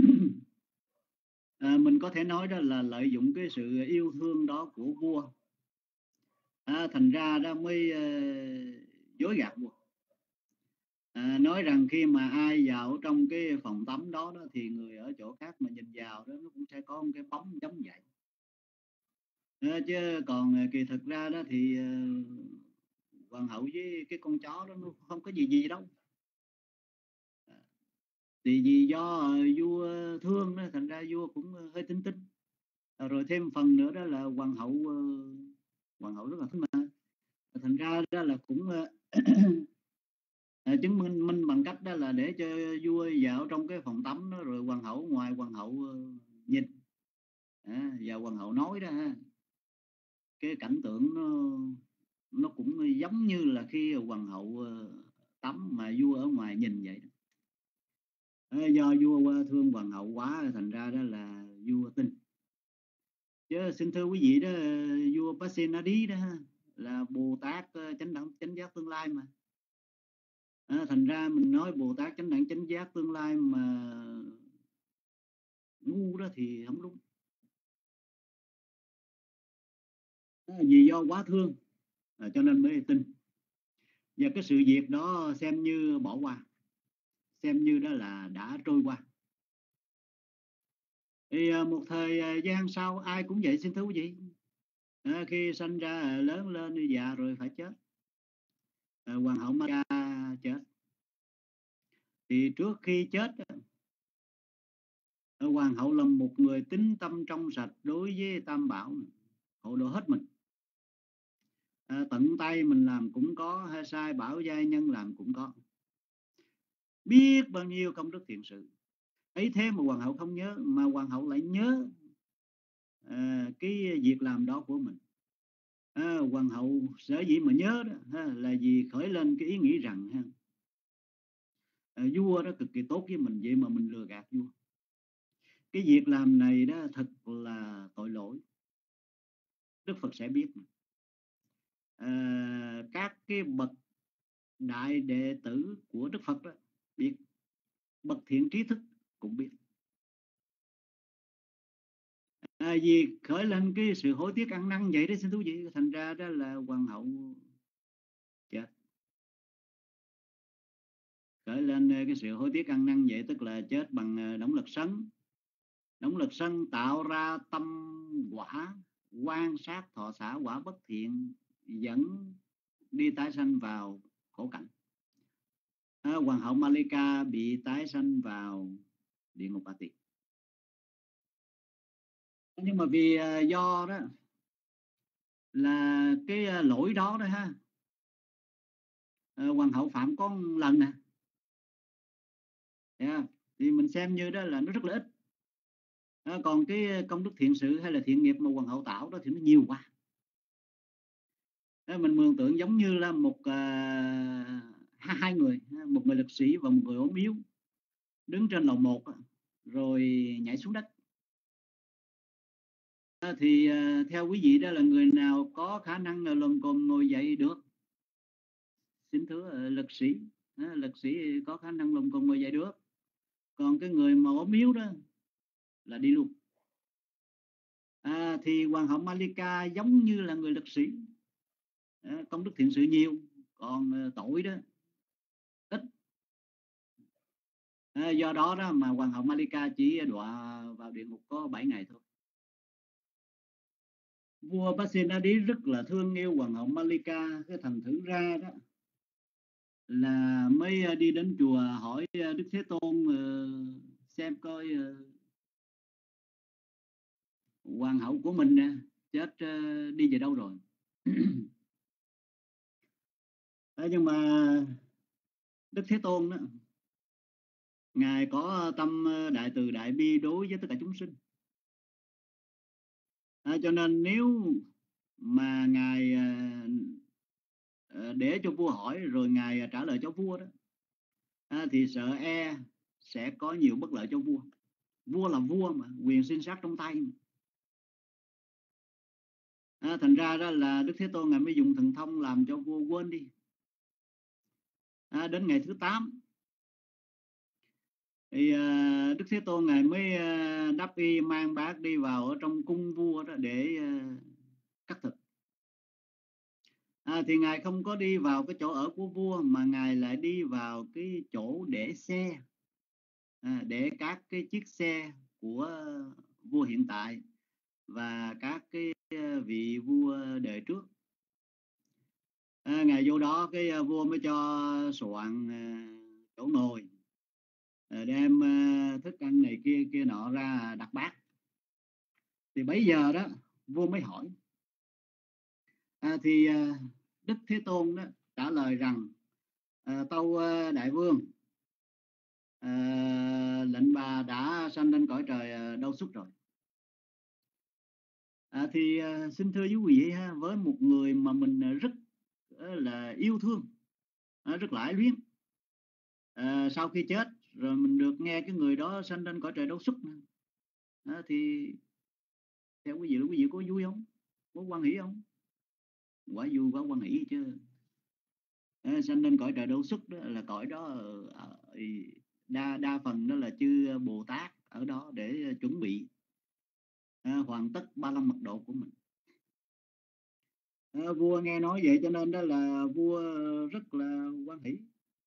à, mình có thể nói đó là lợi dụng cái sự yêu thương đó của vua, à, thành ra đó mới uh, dối gạt vua. À, nói rằng khi mà ai vào trong cái phòng tắm đó, đó thì người ở chỗ khác mà nhìn vào đó nó cũng sẽ có một cái bóng giống vậy. À, chứ còn kỳ thực ra đó thì uh, hoàng hậu với cái con chó đó nó không có gì gì đâu. À, thì vì do vua thương đó, thành ra vua cũng hơi tin tin. À, rồi thêm phần nữa đó là hoàng hậu uh, hoàng hậu rất là thích mà, thành ra đó là cũng uh, à, chứng minh minh bằng cách đó là để cho vua vào trong cái phòng tắm đó, rồi hoàng hậu ngoài hoàng hậu uh, nhìn à, và hoàng hậu nói đó ha. Cái cảnh tượng nó nó cũng giống như là khi hoàng hậu uh, tắm mà vua ở ngoài nhìn vậy đó. À, do vua thương hoàng hậu quá thành ra đó là vua tin. Chứ xin thưa quý vị đó, vua Pasenadi đó là Bồ Tát chánh đẳng chánh giác tương lai mà. À, thành ra mình nói Bồ Tát chánh đẳng chánh giác tương lai mà ngu đó thì không đúng. À, vì do quá thương à, cho nên mới tin. Và cái sự việc đó xem như bỏ qua, xem như đó là đã trôi qua. Thì một thời gian sau ai cũng vậy xin thưa quý vị. À, khi sanh ra lớn lên già rồi phải chết. À, hoàng hậu Malika chết. Thì trước khi chết, hoàng hậu là một người tín tâm trong sạch đối với Tam Bảo, hộ độ hết mình. À, tận tay mình làm cũng có, hay sai bảo giai nhân làm cũng có, biết bao nhiêu công đức thiện sự ấy, thế mà hoàng hậu không nhớ, mà hoàng hậu lại nhớ à, cái việc làm đó của mình. À, hoàng hậu sở dĩ mà nhớ đó ha, là vì khởi lên cái ý nghĩ rằng ha, à, vua đó cực kỳ tốt với mình, vậy mà mình lừa gạt vua. cái việc làm này đó thật là tội lỗi. Đức Phật sẽ biết. À, các cái bậc đại đệ tử của Đức Phật đó biết, bậc thiện trí thức cũng biết. À, vì khởi lên cái sự hối tiếc ăn năn vậy đó xin thú vị, thành ra đó là hoàng hậu chết. Khởi lên cái sự hối tiếc ăn năn vậy tức là chết bằng đống lực sân. Đống lực sân tạo ra tâm quả quan sát thọ xả quả bất thiện, dẫn đi tái sanh vào khổ cảnh. À, hoàng hậu Malika bị tái sanh vào địa ngục A Tỳ. Nhưng mà vì do đó là cái lỗi đó đó ha, à, hoàng hậu phạm có một lần nè, yeah. Thì mình xem như đó là nó rất là ít. À, còn cái công đức thiện sự hay là thiện nghiệp mà hoàng hậu tạo đó thì nó nhiều quá. À, mình mường tượng giống như là một uh, hai người, một người lực sĩ và một người ốm yếu đứng trên lầu một rồi nhảy xuống đất. À, thì uh, theo quý vị đó là người nào có khả năng là lồm cồm ngồi dậy được? Xin thưa uh, lực sĩ, à, lực sĩ có khả năng lồm cồm ngồi dậy được. Còn cái người mà ốm yếu đó là đi luôn. À, thì hoàng hậu Malika giống như là người lực sĩ, à, công đức thiện sự nhiều, còn uh, tội đó ít. À, do đó đó mà hoàng hậu Malika chỉ đọa vào địa ngục có bảy ngày thôi. Vua Pasenadi rất là thương yêu hoàng hậu Malika, cái thành thử ra đó là mới đi đến chùa hỏi Đức Thế Tôn xem coi hoàng hậu của mình nè chết đi về đâu rồi. Nhưng mà Đức Thế Tôn đó, ngài có tâm đại từ đại bi đối với tất cả chúng sinh. À, cho nên nếu mà ngài để cho vua hỏi rồi ngài trả lời cho vua đó, à, thì sợ e sẽ có nhiều bất lợi cho vua. Vua là vua mà, quyền sinh sát trong tay mà. À, thành ra đó là Đức Thế Tôn ngài mới dùng thần thông làm cho vua quên đi. À, đến ngày thứ tám thì uh, Đức Thế Tôn ngài mới uh, đắp y mang bát đi vào ở trong cung vua đó để uh, cắt thực. À, thì ngài không có đi vào cái chỗ ở của vua mà ngài lại đi vào cái chỗ để xe, à, để các cái chiếc xe của vua hiện tại và các cái vị vua đời trước. À, ngài vô đó cái vua mới cho soạn uh, chỗ ngồi, uh, đem uh, thức ăn này kia kia nọ ra đặt bát. Thì bấy giờ đó vua mới hỏi. À, thì uh, Đức Thế Tôn đó trả lời rằng uh, tâu uh, đại vương, uh, lệnh bà đã sanh lên cõi trời uh, đâu xuất rồi. À, thì uh, xin thưa với quý vị ha, với một người mà mình rất uh, là yêu thương, uh, rất là ái luyến, uh, sau khi chết rồi mình được nghe cái người đó sanh lên cõi trời đâu xuất, uh, thì theo quý vị quý vị có vui không, có hoan hỷ không? Quả vui quá, hoan hỷ chứ. Uh, sanh lên cõi trời đâu xuất đó là cõi đó uh, đa đa phần đó là chư Bồ Tát ở đó để uh, chuẩn bị uh, hoàn tất ba la mật độ của mình. À, vua nghe nói vậy cho nên đó là vua rất là hoan hỷ.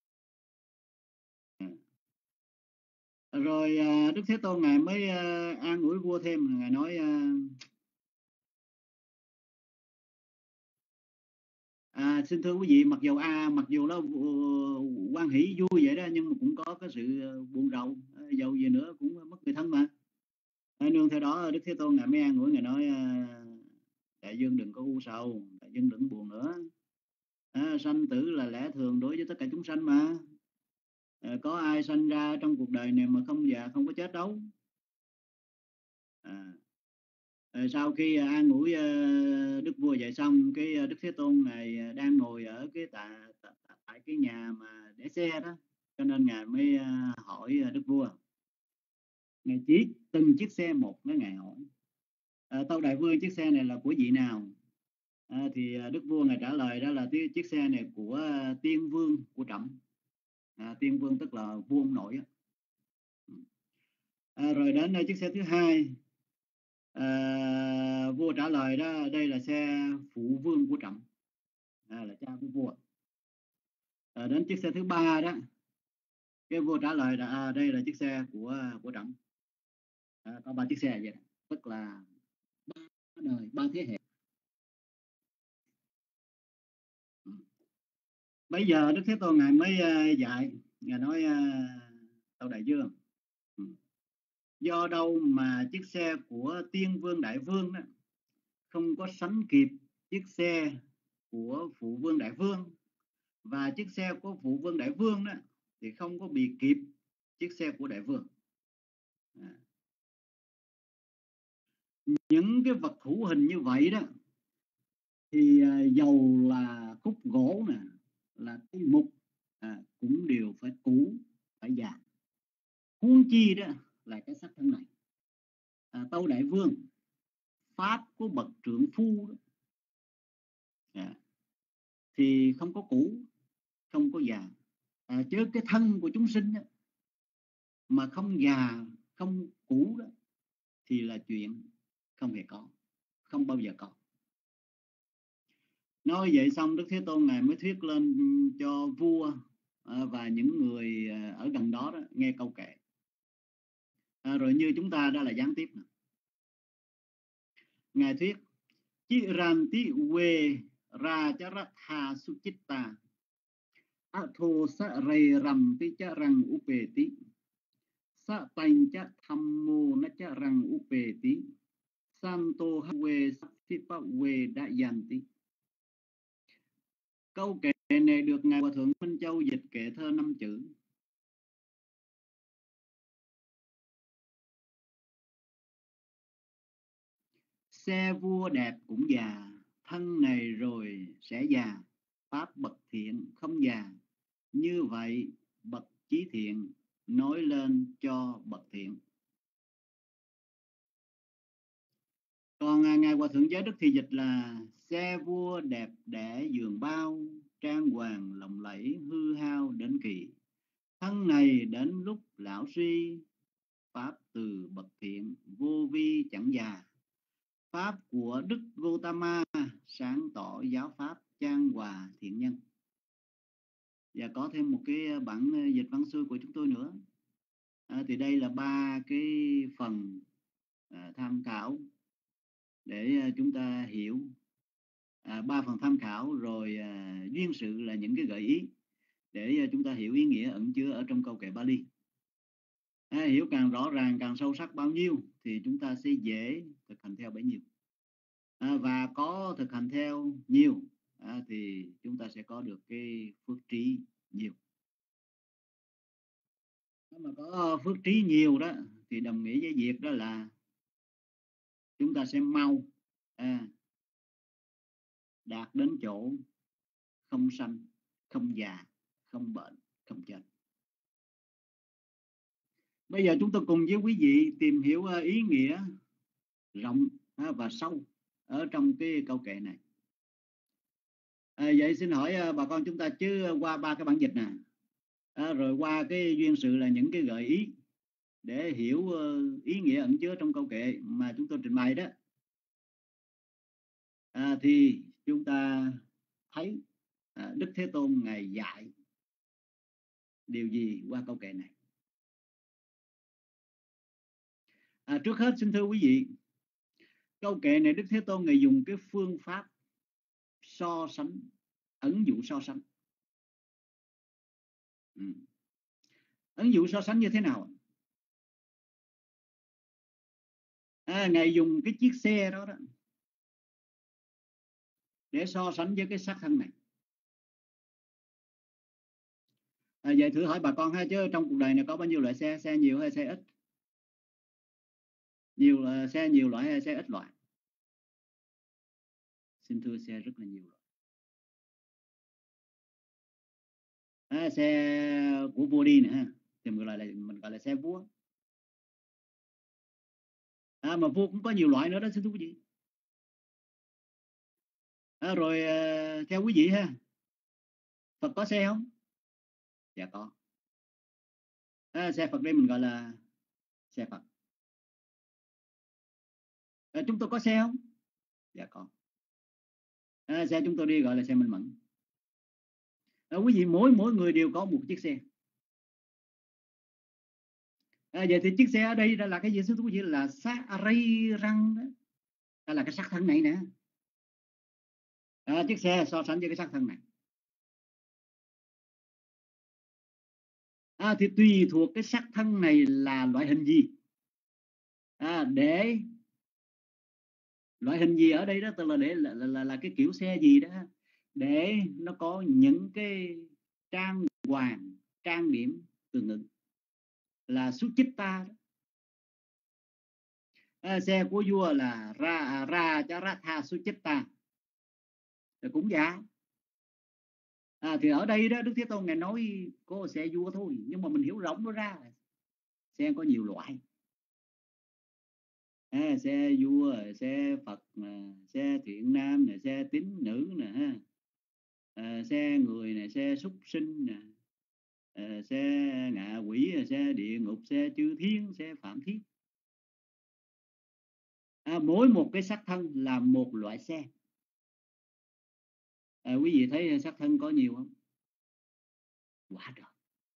À. Rồi à, Đức Thế Tôn ngài mới à, an ủi vua thêm, ngài nói à, à, xin thưa quý vị, mặc dù a à, mặc dù nó hoan hỷ vui vậy đó nhưng mà cũng có cái sự buồn rầu, dầu gì nữa cũng mất người thân mà. À, nương theo đó Đức Thế Tôn ngài mới an ủi, ngài nói à, đại dương đừng có u sầu, đại dương đừng buồn nữa. À, sanh tử là lẽ thường đối với tất cả chúng sanh mà. À, có ai sanh ra trong cuộc đời này mà không già không có chết đâu. À, sau khi an ủi uh, đức vua vậy xong, cái uh, Đức Thế Tôn này đang ngồi ở cái tại tại cái nhà mà để xe đó, cho nên ngài mới uh, hỏi uh, đức vua. Ngài chỉ từng chiếc xe một với Ngài hỏi: à, tâu đại vương, chiếc xe này là của vị nào? À, thì Đức Vua Ngài trả lời đó là chiếc xe này của Tiên Vương của trẫm. À, Tiên Vương tức là vua ông nội. À, rồi đến chiếc xe thứ hai, à, vua trả lời đó đây là xe phụ vương của trẫm, à, là cha của vua. À, đến chiếc xe thứ ba đó, cái vua trả lời là à, đây là chiếc xe của của trẫm. À, có ba chiếc xe vậy đó. Tức là ba đời, ba thế hệ. Bây giờ Đức Thế Tôn Ngài mới uh, dạy, Ngài nói uh, tâu đại vương, do đâu mà chiếc xe của Tiên Vương Đại Vương đó không có sánh kịp chiếc xe của Phụ Vương Đại Vương, và chiếc xe của Phụ Vương Đại Vương đó thì không có bị kịp chiếc xe của Đại Vương. À. Những cái vật hữu hình như vậy đó thì uh, dầu là khúc gỗ nè, là cây mục, à, cũng đều phải cũ, phải già. Huống chi đó là cái xác thân này. À, tâu đại vương, pháp của bậc trượng phu đó, à, thì không có cũ, không có già. À, chứ cái thân của chúng sinh đó, mà không già, không cũ đó, thì là chuyện không hề có, không bao giờ có. Nói vậy xong, Đức Thế Tôn Ngài mới thuyết lên cho vua à, và những người ở gần đó, đó nghe câu kệ. À, rồi như chúng ta đã là gián tiếp. Ngài thuyết: Chiranti we ra charatha suchitta atho sa re ram ti charang upeti sa tanh cha thammo na charang upeti santo we sathipa we dayanti. Câu kệ này được Ngài Hòa Thượng Minh Châu dịch kệ thơ năm chữ. Xe vua đẹp cũng già, thân này rồi sẽ già. Pháp bậc thiện không già, như vậy bậc chí thiện nói lên cho bậc thiện. Còn à, Ngài Hòa Thượng Giới Đức thì dịch là: xe vua đẹp đẽ giường bao, trang hoàng lộng lẫy hư hao đến kỳ. Thân này đến lúc lão suy, pháp từ bậc thiện vô vi chẳng già. Pháp của Đức Gotama sáng tỏ giáo pháp chan hòa thiện nhân. Và có thêm một cái bản dịch văn xuôi của chúng tôi nữa. À, thì đây là ba cái phần à, tham khảo để à, chúng ta hiểu. À, ba phần tham khảo rồi à, duyên sự là những cái gợi ý để à, chúng ta hiểu ý nghĩa ẩn chứa ở trong câu kệ Bali. À, hiểu càng rõ ràng, càng sâu sắc bao nhiêu thì chúng ta sẽ dễ thực hành theo bấy nhiêu. À, và có thực hành theo nhiều à, thì chúng ta sẽ có được cái phước trí nhiều. Nếu mà có phước trí nhiều đó thì đồng nghĩa với việc đó là chúng ta sẽ mau à, đạt đến chỗ không sanh, không già, không bệnh, không chết. Bây giờ chúng tôi cùng với quý vị tìm hiểu ý nghĩa rộng và sâu ở trong cái câu kệ này. À, vậy xin hỏi bà con chúng ta chứ qua ba cái bản dịch nè, à, rồi qua cái duyên sự là những cái gợi ý để hiểu ý nghĩa ẩn chứa trong câu kệ mà chúng tôi trình bày đó, à, thì chúng ta thấy à, Đức Thế Tôn Ngài dạy điều gì qua câu kệ này. À, trước hết xin thưa quý vị, câu kệ này Đức Thế Tôn Ngài dùng cái phương pháp so sánh, ẩn dụ so sánh. Ừ. Ẩn dụ so sánh như thế nào? À, Ngài dùng cái chiếc xe đó, đó để so sánh với cái xác thân này. À, vậy thử hỏi bà con ha, chứ trong cuộc đời này có bao nhiêu loại xe? Xe nhiều hay xe ít? Nhiều là xe nhiều loại hay xe ít loại? Xin thưa, xe rất là nhiều loại. À, xe của vua đi nè ha, thì mình gọi là mình gọi là xe vua. À, mà vua cũng có nhiều loại nữa đó xin thưa quý vị. À, rồi à, theo quý vị ha, Phật có xe không? Dạ có. À, xe Phật đây mình gọi là xe Phật. À, chúng tôi có xe không? Dạ có. À, xe chúng tôi đi gọi là xe Minh Mẫn. À, quý vị mỗi mỗi người đều có một chiếc xe. À, vậy thì chiếc xe ở đây là cái gì xin thưa quý vị? Là xác ray răng đó. Đó là cái xác thân này nè. À, chiếc xe so sánh với cái xác thân này. À, thì tùy thuộc cái xác thân này là loại hình gì. À, để loại hình gì ở đây đó, tức là để là, là, là, là cái kiểu xe gì đó, để nó có những cái trang hoàng trang điểm tương ứng là Suchitta đó. À, xe của vua là ra ra cho Ratha Suchitta rồi cũng giá. À, thì ở đây đó Đức Thế Tôn ngài nói có xe vua thôi, nhưng mà mình hiểu rộng nó ra xe có nhiều loại. À, xe vua, xe Phật, xe thiện nam này, xe tín nữ nè ha, à, xe người này, xe súc sinh nè, à, xe ngạ quỷ, xe địa ngục, xe chư thiên, xe phạm thiên. À, mỗi một cái sắc thân là một loại xe. À, quý vị thấy sắc thân có nhiều không? Quá trời.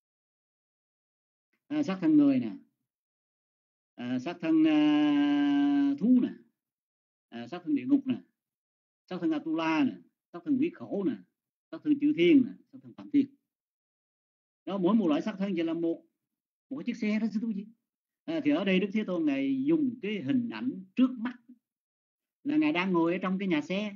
À, sắc thân người nè, à, sắc thân à, thú nè, à, sắc thân địa ngục nè, sắc thân Atula nè, sắc thân quỷ khổ nè, sắc thân chư thiên nè, sắc thân phạm thiên. Đó, mỗi một loại sắc thân vậy là một một cái chiếc xe đó xin thú vị. À, thì ở đây Đức Thế Tôn ngài dùng cái hình ảnh trước mắt là ngài đang ngồi ở trong cái nhà xe.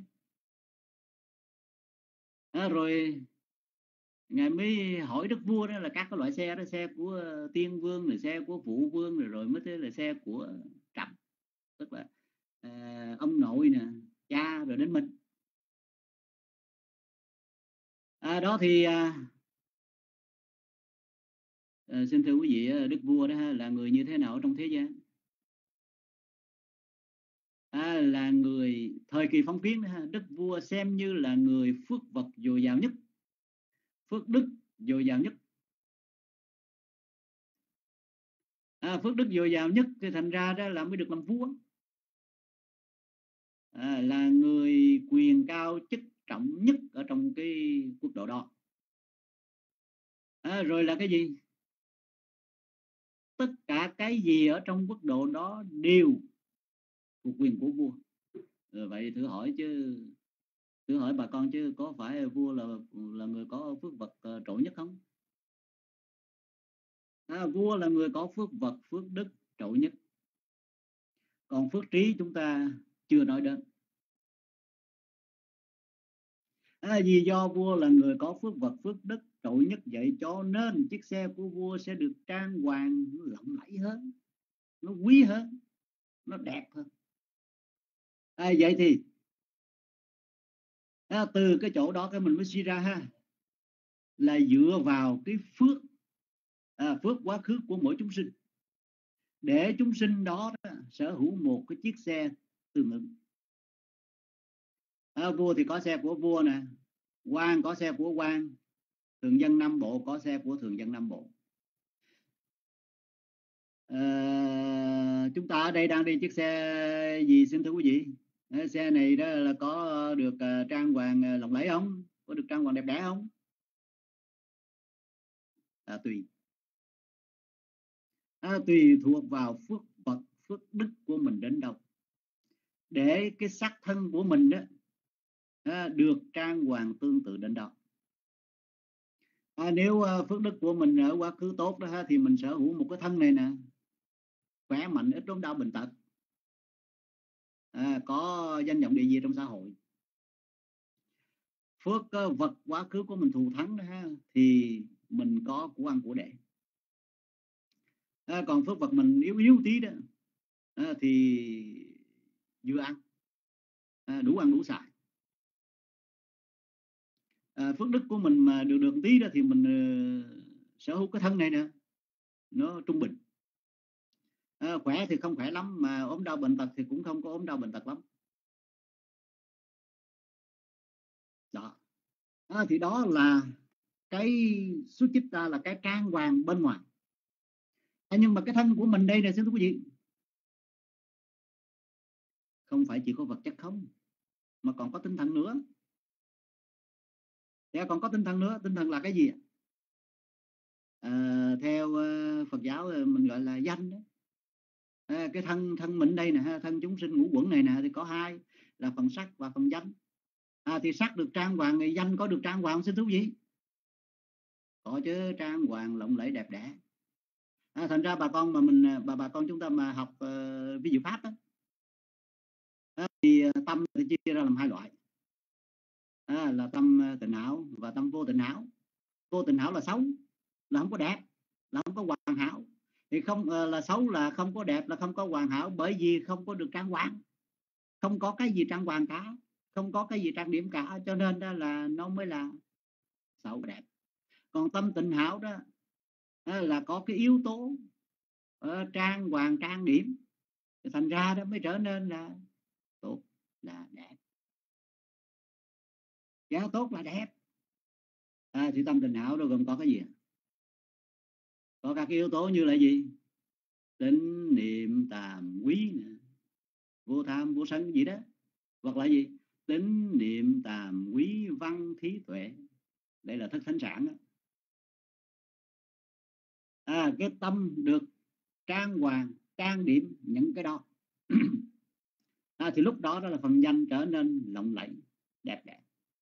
À, rồi ngài mới hỏi đức vua đó là các cái loại xe đó, xe của tiên vương, rồi xe của phụ vương, rồi rồi mới thế là xe của trẫm, tức là à, ông nội nè, cha rồi đến mình. À, đó thì à, à, xin thưa quý vị, đức vua đó là người như thế nào ở trong thế gian? À, là người thời kỳ phong kiến đó, đức vua xem như là người phước vật dồi dào nhất, phước đức dồi dào nhất. À, phước đức dồi dào nhất thì thành ra đó là mới được làm vua. À, là người quyền cao chức trọng nhất ở trong cái quốc độ đó. À, rồi là cái gì? Tất cả cái gì ở trong quốc độ đó đều thuộc quyền của vua. Rồi vậy thử hỏi chứ, thử hỏi bà con chứ có phải vua là là người có phước vật uh, trội nhất không? À, vua là người có phước vật, phước đức trội nhất. Còn phước trí chúng ta chưa nói đến. À, vì do vua là người có phước vật, phước đức trội nhất, vậy cho nên chiếc xe của vua sẽ được trang hoàng, nó lộng lẫy hơn, nó quý hơn, nó đẹp hơn. À, vậy thì à, từ cái chỗ đó cái mình mới suy ra ha, là dựa vào cái phước à, phước quá khứ của mỗi chúng sinh, để chúng sinh đó, đó sở hữu một cái chiếc xe tương ứng. À, vua thì có xe của vua nè, quan có xe của quan, thường dân Nam Bộ có xe của thường dân Nam Bộ. À, chúng ta ở đây đang đi chiếc xe gì xin thưa quý vị? À, xe này đó là có được uh, trang hoàng uh, lộng lẫy không? Có được trang hoàng đẹp đẽ không? À, tùy. À, tùy thuộc vào phước vật, phước đức của mình đến đâu, để cái sắc thân của mình đó à, được trang hoàng tương tự đến đâu. À, nếu uh, phước đức của mình ở quá khứ tốt đó ha, thì mình sở hữu một cái thân này nè, khỏe mạnh, ít ốm đau bệnh tật, à, có danh vọng địa vị trong xã hội. Phước uh, vật quá khứ của mình thù thắng đó ha, thì mình có của ăn của để. À, còn phước vật mình yếu yếu tí đó à, thì vừa ăn, à, đủ ăn đủ xài. À, phước đức của mình mà được được tí đó thì mình uh, sở hữu cái thân này nè, nó trung bình. À, khỏe thì không khỏe lắm, mà ốm đau bệnh tật thì cũng không có ốm đau bệnh tật lắm. Đó. À, thì đó là cái xuất chích ra là cái trang hoàng bên ngoài. À, nhưng mà cái thân của mình đây này xin thưa quý vị, không phải chỉ có vật chất không, mà còn có tinh thần nữa. Thì còn có tinh thần nữa. Tinh thần là cái gì? À, theo uh, Phật giáo mình gọi là danh đó. À, cái thân thân mình đây nè, thân chúng sinh ngũ quẩn này nè, thì có hai là phần sắc và phần danh. À, thì sắc được trang hoàng, thì danh có được trang hoàng xin thưa quý vị? Có chứ, trang hoàng lộng lẫy đẹp đẽ. À, thành ra bà con mà mình bà bà con chúng ta mà học uh, ví dụ pháp đó, à, thì tâm thì chia ra làm hai loại. À, là tâm tịnh hảo và tâm vô tịnh hảo. Vô tịnh hảo là xấu, là không có đẹp, là không có hoàn hảo. Thì không uh, là xấu, là không có đẹp, là không có hoàn hảo, bởi vì không có được trang hoàng, không có cái gì trang hoàng cả, không có cái gì trang điểm cả, cho nên đó là nó mới là xấu đẹp. Còn tâm tịnh hảo đó, đó là có cái yếu tố uh, trang hoàng trang điểm, thành ra đó mới trở nên là tốt, là đẹp. Giá tốt là đẹp. À, thì tâm tịnh hảo đâu gồm có cái gì? Có các cái yếu tố như là gì? Tính niệm tàm quý nè, vô tham vô sân gì đó, hoặc là gì? Tính niệm tàm quý văn thí tuệ. Đây là thất thánh sản đó. À, cái tâm được trang hoàng trang điểm những cái đó à, thì lúc đó đó là phần danh trở nên lộng lẫy đẹp đẽ.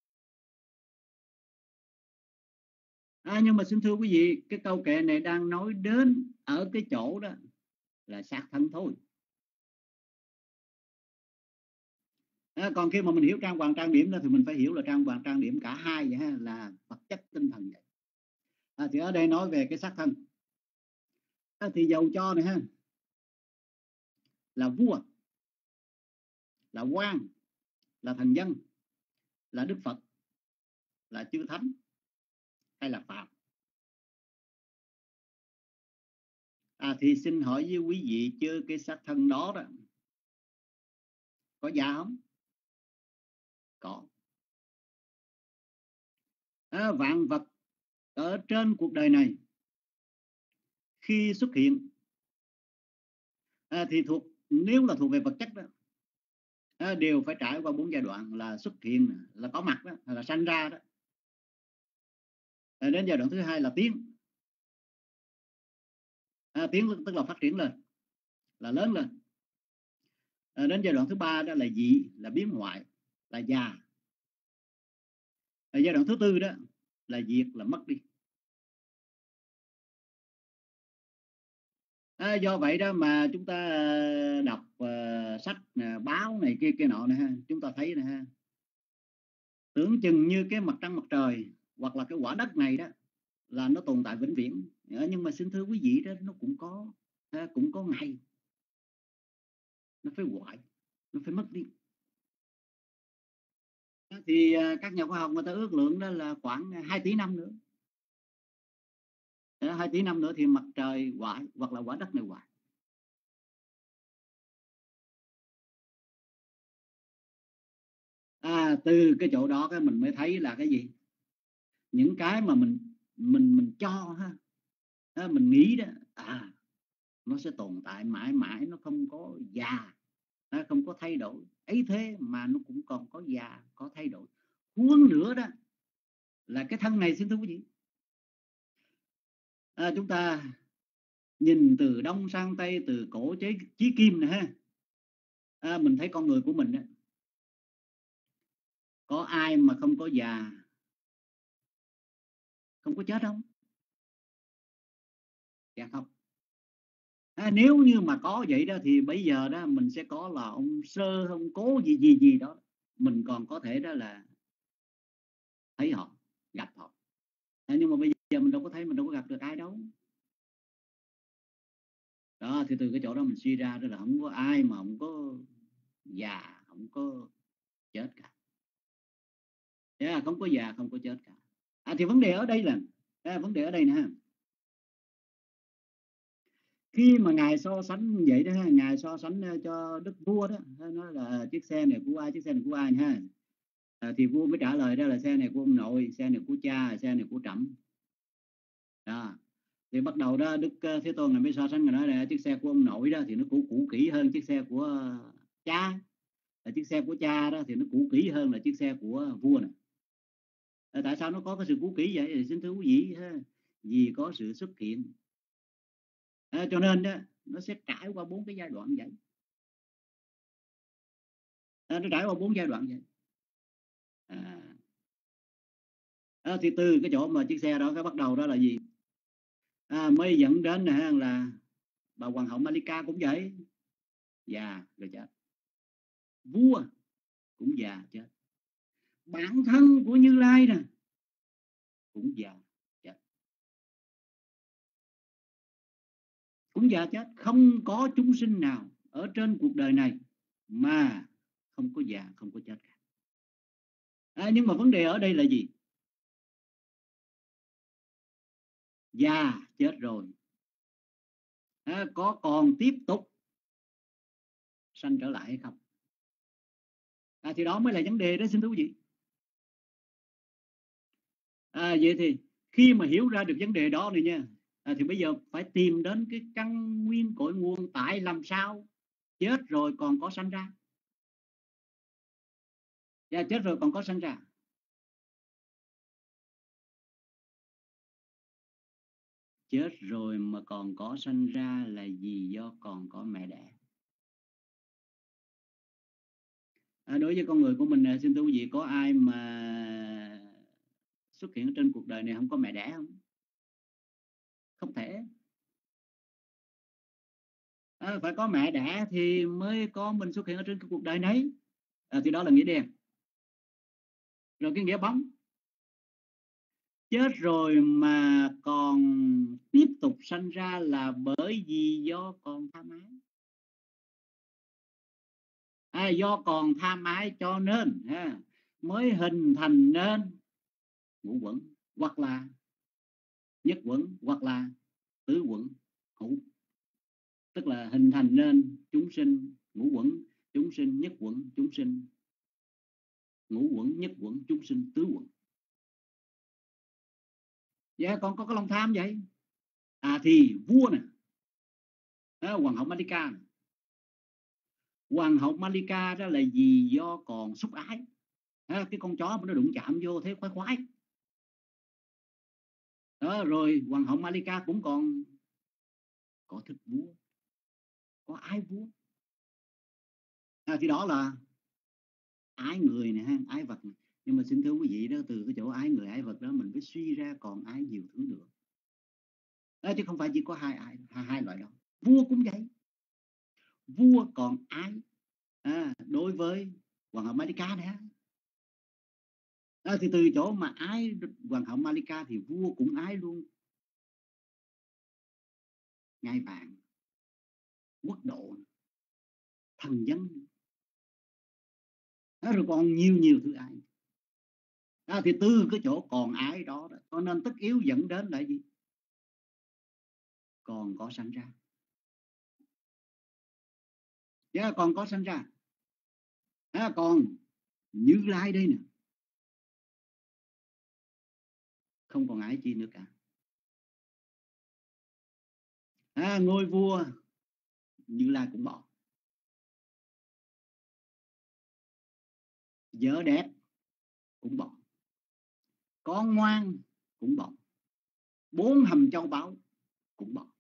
À, nhưng mà xin thưa quý vị, cái câu kệ này đang nói đến ở cái chỗ đó là xác thân thôi. À, còn khi mà mình hiểu trang hoàng trang điểm đó thì mình phải hiểu là trang hoàng trang điểm cả hai vậy ha, là vật chất tinh thần vậy. À, thì ở đây nói về cái xác thân. À, thì dầu cho này ha, là vua, là quan, là thần dân, là Đức Phật, là chư thánh hay là Phạm, à, thì xin hỏi với quý vị chứ cái xác thân đó đó có già không? Có. À, vạn vật ở trên cuộc đời này khi xuất hiện à, thì thuộc, nếu là thuộc về vật chất đó, à, đều phải trải qua bốn giai đoạn là xuất hiện, là có mặt đó, là sanh ra đó. À, đến giai đoạn thứ hai là tiến. À, tiến tức là phát triển lên, là lớn lên. À, đến giai đoạn thứ ba đó là dị, là biến hoại, là già. À, giai đoạn thứ tư đó là diệt, là mất đi. À, do vậy đó mà chúng ta đọc uh, sách uh, báo này kia kia nọ này ha, chúng ta thấy này ha, tưởng chừng như cái mặt trăng mặt trời hoặc là cái quả đất này đó là nó tồn tại vĩnh viễn, à, nhưng mà xin thưa quý vị đó, nó cũng có à, cũng có ngày nó phải hoại, nó phải mất đi. À, thì uh, các nhà khoa học người ta ước lượng đó là khoảng hai tỷ năm nữa, à, hai tỷ năm nữa thì mặt trời hoại hoặc là quả đất này hoại. À, từ cái chỗ đó cái mình mới thấy là cái gì, những cái mà mình mình mình cho ha, à, mình nghĩ đó, à nó sẽ tồn tại mãi mãi, nó không có già, à, không có thay đổi, ấy thế mà nó cũng còn có già, có thay đổi. Huống nữa đó là cái thân này xin thưa quý vị, à, chúng ta nhìn từ đông sang tây, từ cổ chế chí kim này ha, à, mình thấy con người của mình đó, có ai mà không có già, không có chết không? Dạ không. À, nếu như mà có vậy đó thì bây giờ đó mình sẽ có là ông Sơ, ông Cố gì gì gì đó, mình còn có thể đó là thấy họ, gặp họ. À, nhưng mà bây giờ mình đâu có thấy, mình đâu có gặp được ai đâu. Đó, thì từ cái chỗ đó mình suy ra đó là không có ai mà không có già, không có chết cả. Yeah, không có già, không có chết cả. À, thì vấn đề ở đây là à, vấn đề ở đây nè, Khi mà ngài so sánh vậy đó, ngài so sánh cho đức vua đó, nói là chiếc xe này của ai, chiếc xe này của ai ha, à, thì vua mới trả lời đó là xe này của ông nội, xe này của cha, xe này của trẫm. Đó. Thì bắt đầu đó Đức Thế Tôn này mới so sánh, nói là chiếc xe của ông nội đó thì nó cũ cũ kỹ hơn chiếc xe của cha, là chiếc xe của cha đó thì nó cũ kỹ hơn là chiếc xe của vua này. À, tại sao nó có cái sự cũ kỹ vậy? Thì xin thưa quý vị ha, vì có sự xuất hiện, à, cho nên đó nó sẽ trải qua bốn cái giai đoạn vậy. À, nó trải qua bốn giai đoạn vậy. À, à, thì từ cái chỗ mà chiếc xe đó cái bắt đầu đó là gì, à, mới dẫn đến là, là bà hoàng hậu Malika cũng vậy, già rồi chết, vua cũng già chết, bản thân của Như Lai nè cũng già chết, cũng già chết. Không có chúng sinh nào ở trên cuộc đời này mà không có già, không có chết cả. À, nhưng mà vấn đề ở đây là gì? Già chết rồi, à, có còn tiếp tục sanh trở lại hay không? À, thì đó mới là vấn đề đó xin thú vị. À, vậy thì khi mà hiểu ra được vấn đề đó này nha, à, thì bây giờ phải tìm đến cái căn nguyên cội nguồn, tại làm sao chết rồi còn có sanh ra. Và chết rồi còn có sanh ra. Chết rồi mà còn có sanh ra là vì do còn có mẹ đẻ. À, đối với con người của mình, xin thưa quý vị, có ai mà xuất hiện trên cuộc đời này không có mẹ đẻ không? Không thể. À, phải có mẹ đẻ thì mới có mình xuất hiện ở trên cái cuộc đời này. À, thì đó là nghĩa đen. Rồi cái nghĩa bóng, chết rồi mà còn tiếp tục sanh ra là bởi vì do còn tham ái. À, do còn tham ái cho nên ha, mới hình thành nên ngũ quẩn, hoặc là nhất quẩn, hoặc là tứ quẩn hữu. Tức là hình thành nên chúng sinh ngũ quẩn, chúng sinh nhất quẩn, chúng sinh ngũ quẩn, nhất quẩn, chúng sinh tứ quẩn. Dạ, còn có cái lòng tham vậy. À, thì vua nè, à, hoàng hậu Malika nè. Hoàng hậu Malika đó là vì do còn xúc ái, à, cái con chó mà nó đụng chạm vô thấy khoái khoái đó. Rồi hoàng hậu Malika cũng còn có thích vua, có ái vua. À, thì đó là ái người nè ha, ái vật này. Nhưng mà xin thưa quý vị đó, từ cái chỗ ái người ái vật đó mình mới suy ra còn ái nhiều thứ nữa đó, chứ không phải chỉ có hai ái, hai, hai loại đó. Vua cũng vậy, vua còn ái, à, đối với hoàng hậu Malika nè. À, thì từ chỗ mà ái hoàng hậu Malika thì vua cũng ái luôn ngai vàng, quốc độ, thần dân, à, rồi còn nhiều nhiều thứ ái. À, thì từ cái chỗ còn ái đó, đó cho nên tất yếu dẫn đến là gì? Còn có sanh ra. Yeah, còn có sanh ra. À, còn Như Lai đây nè, không còn ái chi nữa cả. À, ngôi vua Như Lai cũng bỏ, vợ đẹp cũng bỏ, con ngoan cũng bỏ, bốn hầm châu báu cũng bỏ.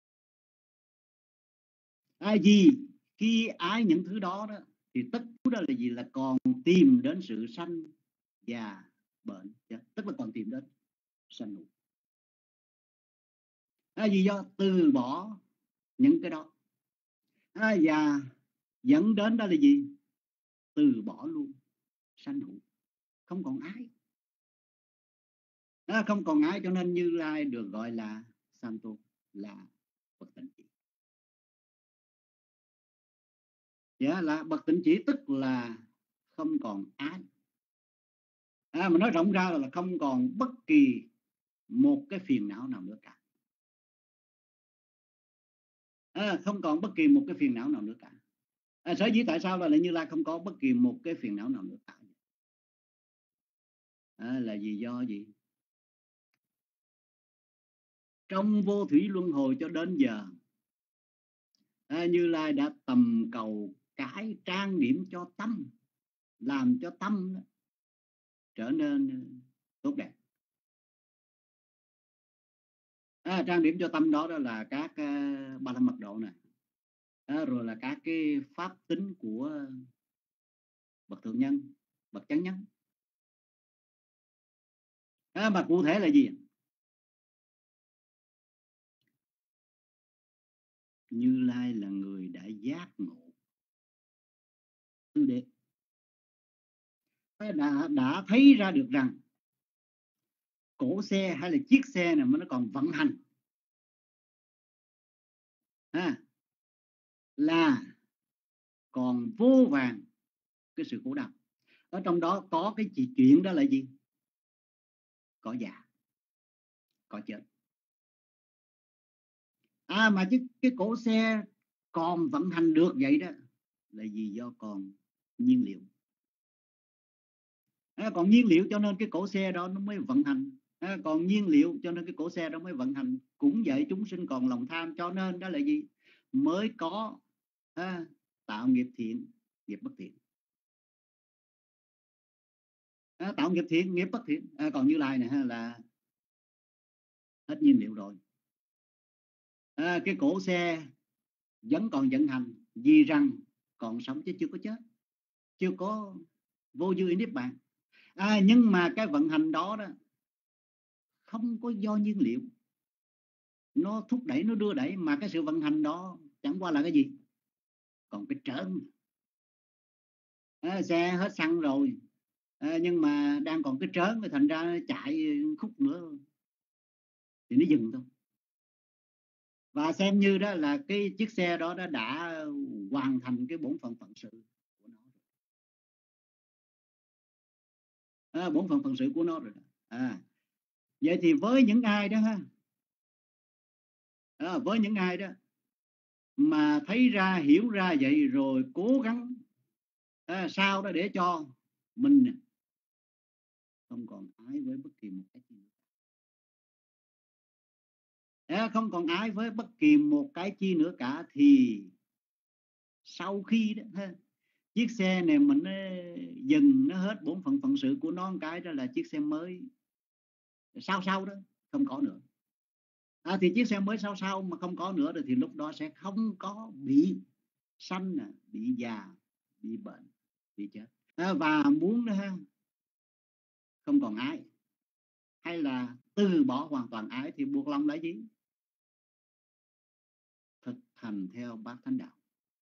À, vì khi ái những thứ đó đó thì tất đó là gì? Là còn tìm đến sự sanh già bệnh, tức là còn tìm đến sanh larụ. À, vì do từ bỏ những cái đó, à, và dẫn đến đó là gì? Từ bỏ luôn sanh hữu, không còn ái. À, không còn ái cho nên Như Lai được gọi là Santo, là bậc tịnh chỉ. Dạ, là bậc tịnh chỉ tức là không còn ái. À, mà nói rộng ra là không còn bất kỳ một cái phiền não nào nữa cả. À, không còn bất kỳ một cái phiền não nào nữa cả. À, sở dĩ tại sao là Như Lai không có bất kỳ một cái phiền não nào nữa cả? À, là vì do gì? Trong vô thủy luân hồi cho đến giờ, à, Như Lai đã tầm cầu cái trang điểm cho tâm, làm cho tâm đó trở nên tốt đẹp. À, trang điểm cho tâm đó, đó là các uh, ba la mật độ này, à, rồi là các cái pháp tính của bậc thượng nhân, bậc chánh nhân. À, mà cụ thể là gì? Như Lai là người đã giác ngộ tứ đế, đã, đã thấy ra được rằng cổ xe hay là chiếc xe này mà nó còn vận hành, à, là còn vô vàn cái sự khổ đau. Ở trong đó có cái chuyện đó là gì? Có già, có chết. À, mà chứ cái cổ xe còn vận hành được vậy đó là vì do còn nhiên liệu. À, còn nhiên liệu cho nên cái cổ xe đó nó mới vận hành. À, còn nhiên liệu cho nên cái cổ xe đó mới vận hành. Cũng vậy, chúng sinh còn lòng tham cho nên đó là gì? Mới có à, tạo nghiệp thiện, nghiệp bất thiện. À, tạo nghiệp thiện, nghiệp bất thiện. À, còn Như Lai này ha, là hết nhiên liệu rồi. À, cái cổ xe vẫn còn vận hành vì rằng còn sống chứ chưa có chết, chưa có vô dư niết bàn. À, nhưng mà cái vận hành đó đó không có do nhiên liệu nó thúc đẩy, nó đưa đẩy, mà cái sự vận hành đó chẳng qua là cái gì? Còn cái trớn. À, xe hết xăng rồi, à, nhưng mà đang còn cái trớn, thành ra chạy khúc nữa thì nó dừng thôi. Và xem như đó là cái chiếc xe đó đã, đã hoàn thành cái bổn phận phận sự của nó. À, bổn phận phận sự của nó rồi. À, vậy thì với những ai đó ha, à, với những ai đó mà thấy ra, hiểu ra vậy rồi cố gắng à, sao đó để cho mình không còn ái với bất kỳ một cái gì nữa. À, không còn ái với bất kỳ một cái chi nữa cả, thì sau khi đó ha, chiếc xe này mình nó dừng, nó hết bổn phận phận sự của nó một cái, đó là chiếc xe mới sau sau đó không có nữa. À, thì chiếc xe mới sau sau mà không có nữa rồi thì lúc đó sẽ không có bị sanh, bị già, bị bệnh, bị chết. À, và muốn ha, không còn ái hay là từ bỏ hoàn toàn ái thì buộc lòng là gì? Thực hành theo bát thánh đạo,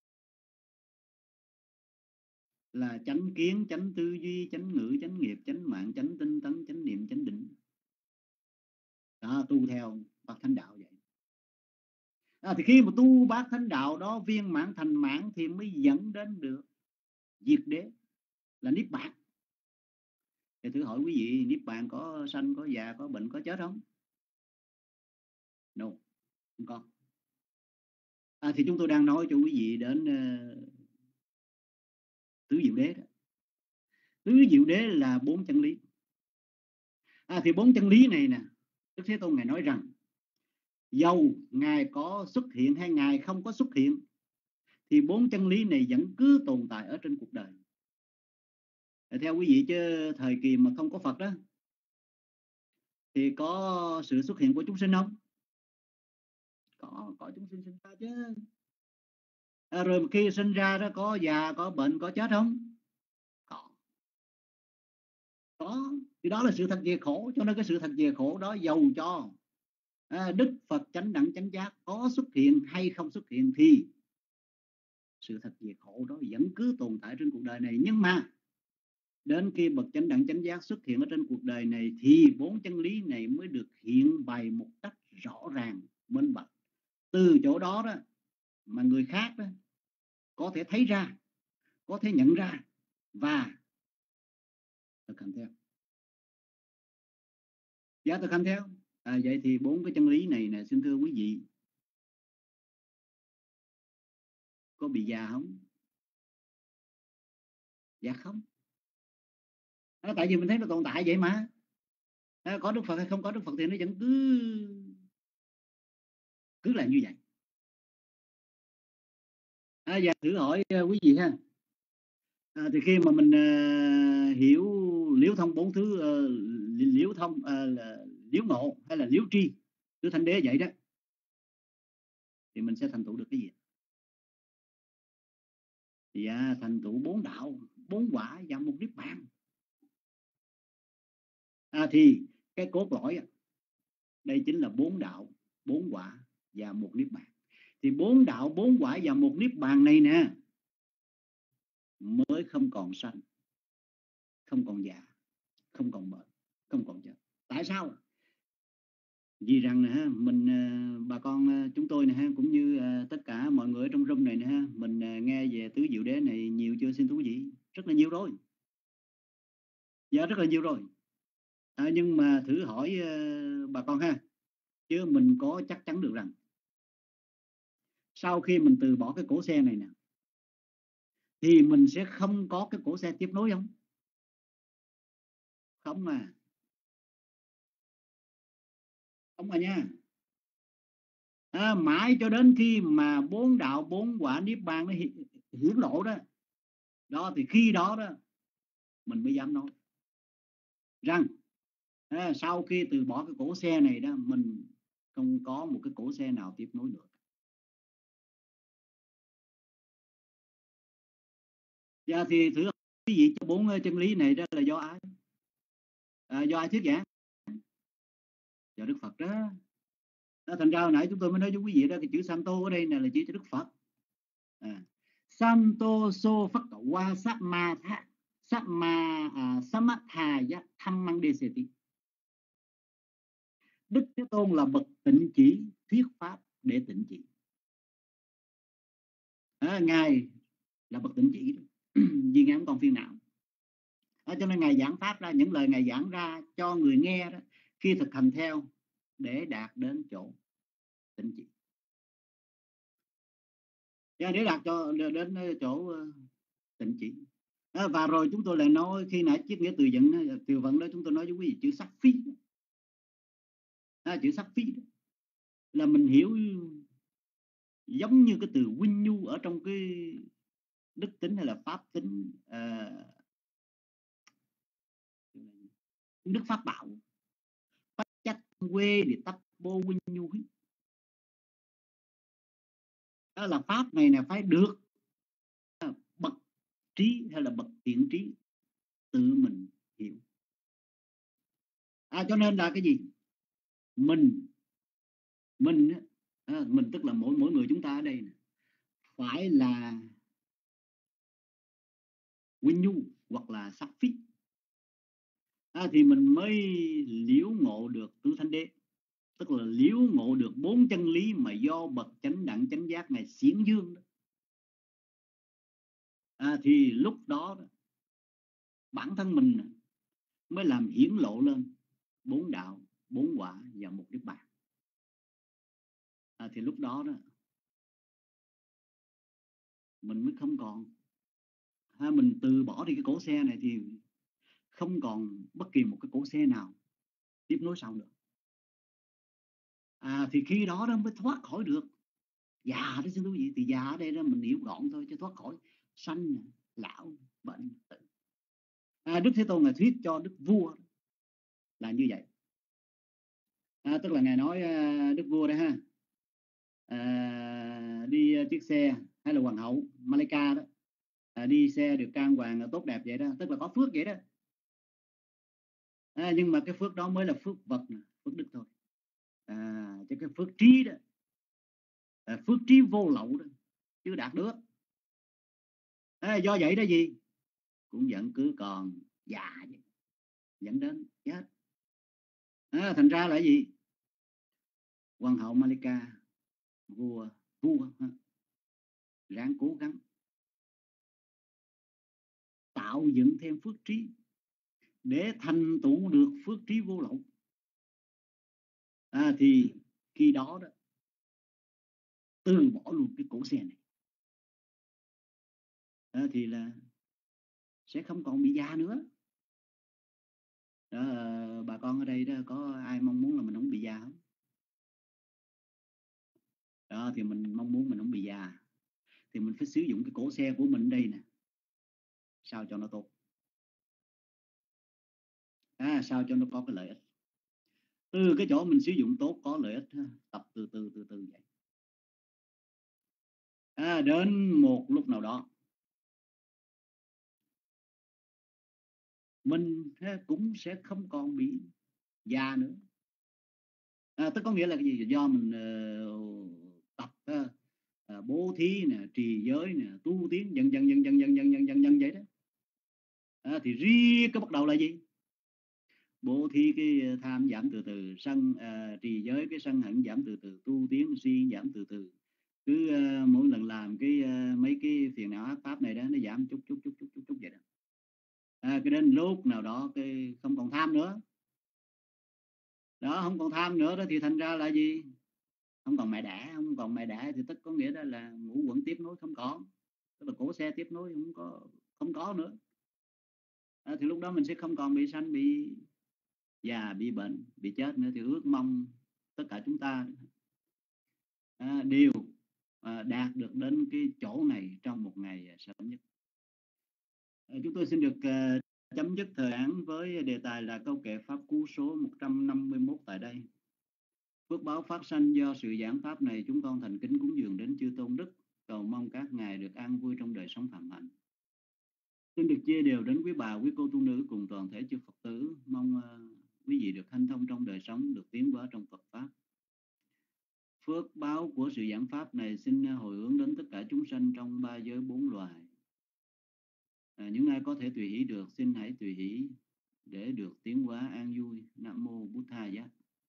là chánh kiến, chánh tư duy, chánh ngữ, chánh nghiệp, chánh mạng, chánh tinh tấn, chánh niệm, chánh định. Đó, tu theo bát thánh đạo vậy. À, thì khi mà tu bát thánh đạo đó viên mãn thành mãn thì mới dẫn đến được diệt đế, là niết bàn. Thì thử hỏi quý vị, niết bàn có sanh, có già, có bệnh, có chết không? No, không có. À, thì chúng tôi đang nói cho quý vị đến uh, tứ diệu đế đó. Tứ diệu đế là bốn chân lý. À, thì bốn chân lý này nè, Đức Thế Tôn Ngài nói rằng dầu Ngài có xuất hiện hay Ngài không có xuất hiện thì bốn chân lý này vẫn cứ tồn tại ở trên cuộc đời. Theo quý vị chứ thời kỳ mà không có Phật đó thì có sự xuất hiện của chúng sinh không? Có, có chúng sinh sinh ra chứ. À, rồi khi sinh ra đó có già, có bệnh, có chết không? Có. Có. Thì đó là sự thật về khổ. Cho nên cái sự thật về khổ đó dầu cho à, Đức Phật chánh đẳng chánh giác có xuất hiện hay không xuất hiện thì sự thật về khổ đó vẫn cứ tồn tại trên cuộc đời này. Nhưng mà đến khi bậc chánh đẳng chánh giác xuất hiện ở trên cuộc đời này thì bốn chân lý này mới được hiện bày một cách rõ ràng, minh bạch. Từ chỗ đó đó mà người khác đó có thể thấy ra, có thể nhận ra và thực hành theo. Dạ, thực hành theo. À, vậy thì bốn cái chân lý này nè, xin thưa quý vị, có bị già không? Dạ không. Đó, tại vì mình thấy nó tồn tại vậy mà. Đó, có Đức Phật hay không có Đức Phật thì nó vẫn cứ cứ là như vậy. À, giờ thử hỏi uh, quý vị ha. À, thì khi mà mình uh, hiểu liễu thông bốn thứ, uh, liễu thông uh, là liễu ngộ hay là liễu tri tứ thanh đế vậy đó, thì mình sẽ thành tựu được cái gì? Dạ, thành tựu bốn đạo, bốn quả và một niết bàn. À, thì cái cốt lõi đây chính là bốn đạo, bốn quả và một niết bàn. Thì bốn đạo, bốn quả và một niết bàn này nè mới không còn sanh, không còn già, không còn bệnh, không còn chết. Tại sao? Vì rằng nè, mình bà con chúng tôi nè, cũng như tất cả mọi người ở trong room này nè, mình nghe về tứ diệu đế này nhiều chưa xin thú vị? Rất là nhiều rồi. Dạ, rất là nhiều rồi. À, nhưng mà thử hỏi uh, bà con ha, chứ mình có chắc chắn được rằng sau khi mình từ bỏ cái cổ xe này nè thì mình sẽ không có cái cổ xe tiếp nối không? Không mà. Không mà nha. À, mãi cho đến khi mà bốn đạo, bốn quả niết bàn nó hiển lộ đó, đó thì khi đó đó mình mới dám nói rằng à, sau khi từ bỏ cái cổ xe này đó, mình không có một cái cổ xe nào tiếp nối nữa. Dạ, thì thử quý vị cho bốn chân lý này đó là do ai? À, do ai thuyết giảng? Do Đức Phật đó. Đó, thành ra hồi nãy chúng tôi mới nói với quý vị đó, cái chữ Santo ở đây này là chỉ cho Đức Phật. À, Santo so Phật qua Samma tha Samma Samathaya Dhammang Deseti. Đức Thế Tôn là bậc tịnh chỉ thuyết pháp để tịnh chỉ. À, ngài là bậc tịnh chỉ vì ngài không còn phiền não. À, cho nên ngài giảng pháp ra, những lời ngài giảng ra cho người nghe đó, khi thực hành theo để đạt đến chỗ tịnh chỉ. Để đạt cho đến chỗ tịnh chỉ. À, và rồi chúng tôi lại nói khi nãy chiếc nghĩa từ vận từ vận đó, chúng tôi nói với quý vị chữ sắc phi. À, chữ sắc phi đó là mình hiểu giống như cái từ Win Nhu ở trong cái đức tính hay là pháp tính, à, đức pháp bảo pháp chất quê để tập bô Win Nhu. Đó là pháp này là phải được bậc trí hay là bậc thiện trí tự mình hiểu. À, cho nên là cái gì? Mình mình à, mình tức là mỗi mỗi người chúng ta ở đây này, phải là Win Nhu hoặc là sắc phích, à, thì mình mới liễu ngộ được tứ thánh đế, tức là liễu ngộ được bốn chân lý mà do bậc chánh đẳng chánh giác này xiển dương đó. À, thì lúc đó, đó bản thân mình mới làm hiển lộ lên bốn đạo, bốn quả và một niết bàn. À, thì lúc đó đó mình mới không còn, à, mình từ bỏ đi cái cổ xe này thì không còn bất kỳ một cái cổ xe nào tiếp nối sau nữa. À, thì khi đó đó mới thoát khỏi được già đó, xin quý vị. Thì già ở đây đó mình hiểu gọn thôi, chứ thoát khỏi sanh, lão, bệnh, tử. À, Đức Thế Tôn là thuyết cho Đức Vua là như vậy. À, tức là ngài nói uh, Đức Vua đây ha, à, đi uh, chiếc xe hay là hoàng hậu Malika đó, à, đi xe được trang hoàng tốt đẹp vậy đó, tức là có phước vậy đó. À, nhưng mà cái phước đó mới là phước vật, phước đức thôi. À, chứ cái phước trí đó, à, phước trí vô lậu đó chưa đạt được. À, do vậy đó gì cũng vẫn cứ còn già vậy, dẫn đến chết. À, thành ra là gì? Hoàng hậu Malika, vua vua ha, ráng cố gắng tạo dựng thêm phước trí để thành tựu được phước trí vô lậu. À, thì khi đó đó từ bỏ luôn cái cổ xe này. à, thì là sẽ không còn bị già nữa. Đó, bà con ở đây đó có ai mong muốn là mình không bị già không? Đó thì mình mong muốn mình không bị già thì mình phải sử dụng cái cỗ xe của mình đây nè, sao cho nó tốt, à, sao cho nó có cái lợi ích. Từ cái chỗ mình sử dụng tốt có lợi ích, tập từ từ từ từ vậy, à, đến một lúc nào đó mình cũng sẽ không còn bị già nữa. À, tức có nghĩa là cái gì? Do mình uh, tập uh, bố thí nè, trì giới nè, tu tiến dần dần dần dần dần dần dần dần dần vậy đó. À, thì riêng cái bắt đầu là gì? Bố thí cái tham giảm từ từ, sân uh, trì giới cái sân hận giảm từ từ, tu tiến si giảm từ từ. Cứ uh, mỗi lần làm cái uh, mấy cái phiền não ác pháp này đó nó giảm chút chút chút chút chút chút vậy đó. À, cái đến lúc nào đó cái không còn tham nữa. Đó, không còn tham nữa đó thì thành ra là gì? Không còn mẹ đẻ, không còn mẹ đẻ thì tất có nghĩa đó là ngũ quẩn tiếp nối không còn, tức là cổ xe tiếp nối không có không có nữa. À, thì lúc đó mình sẽ không còn bị sanh, bị già, bị bệnh, bị chết nữa. Thì ước mong tất cả chúng ta à, đều à, đạt được đến cái chỗ này trong một ngày sớm nhất. À, chúng tôi xin được uh, chấm dứt thời án với đề tài là câu kệ pháp cú số một trăm năm mươi mốt tại đây. Phước báo phát sanh do sự giảng pháp này, chúng con thành kính cúng dường đến chư tôn đức, cầu mong các ngài được an vui trong đời sống phạm hạnh. Xin được chia đều đến quý bà, quý cô tu nữ cùng toàn thể chư Phật tử, mong uh, quý vị được hanh thông trong đời sống, được tiến hóa trong Phật pháp. Phước báo của sự giảng pháp này xin hồi hướng đến tất cả chúng sanh trong ba giới bốn loài. À, những ai có thể tùy hỷ được, xin hãy tùy hỷ để được tiến hóa an vui. Nam mô Bụt Tha Giá.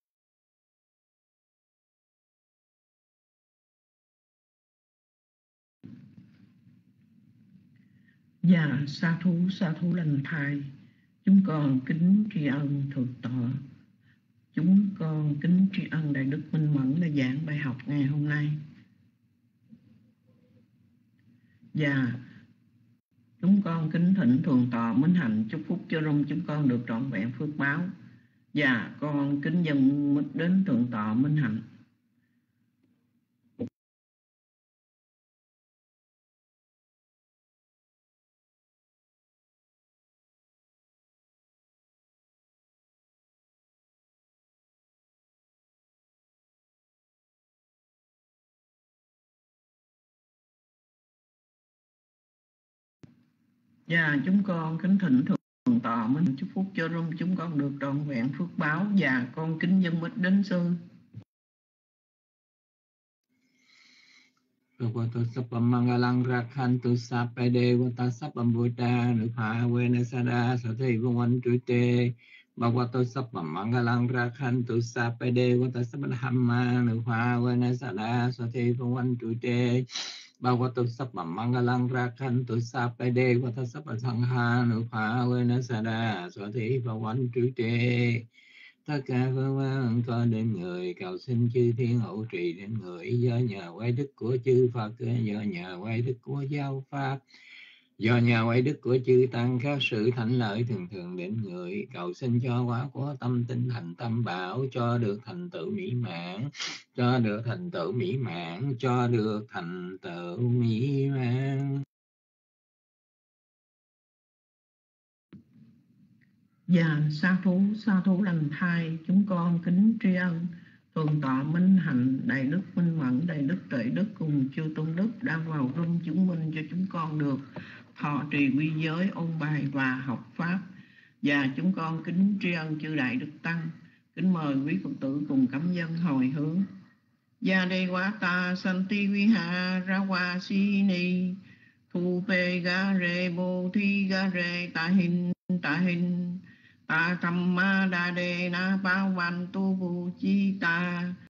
Dạ, sa thú, sa thú lành thai. Chúng con kính tri ân Thượng Tọa. Chúng con kính tri ân Đại Đức Minh Mẫn đã giảng bài học ngày hôm nay. Dạ, chúng con kính thỉnh Thượng Tọa Minh Hạnh chúc phúc cho rung chúng con được trọn vẹn phước báo. Dạ, con kính dâng mít đến Thượng Tọa Minh Hạnh. Dạ, chúng con kính thỉnh Thượng Tọa Minh chúc phúc cho rung chúng con được trọn vẹn phước báo. Dạ, con kính dâng mít đến sư. Bhagavato Sappam Mangalang Rakhantu Sappade Vata Sappam Buddha Nupa Vena Sada Sathi Vavantu Te Bhagavato Sappam Mangalang Rakhantu Sappade Vata Sappam Dhamma Nupa Vena Sada Sathi Vavantu Te Bhagavato Sappam Mangalang Rakhantu Sappade Vata Sappam Sangha Nupa Vena Sada Sathi Vavantu Te. Tất cả phương pháp có đến người, cầu xin chư thiên hộ trì đến người, do nhờ quay đức của chư Phật, do nhờ quay đức của giáo pháp, do nhờ quay đức của chư tăng, các sự thảnh lợi thường thường đến người, cầu xin cho quả của tâm tinh thành tâm bảo, cho được thành tựu mỹ mãn, cho được thành tựu mỹ mãn, cho được thành tựu mỹ mãn. Dạ, sa thú, sa thú lành thai, chúng con kính tri ân Thượng Tọa Minh Hạnh, Đại Đức Minh Mẫn, Đại Đức Tuệ Đức cùng chư tôn đức đã vào room chứng minh cho chúng con được thọ trì quy giới, ôn bài và học pháp. Và chúng con kính tri ân chư Đại Đức Tăng, kính mời quý Phật tử cùng cảm dân hồi hướng. Gia đề quá ta santi vi ha ra wa si ni thu pe ga re bồ thi ga re ta hin ta hin ta tham ma đa đề na pa van tu bu chi ta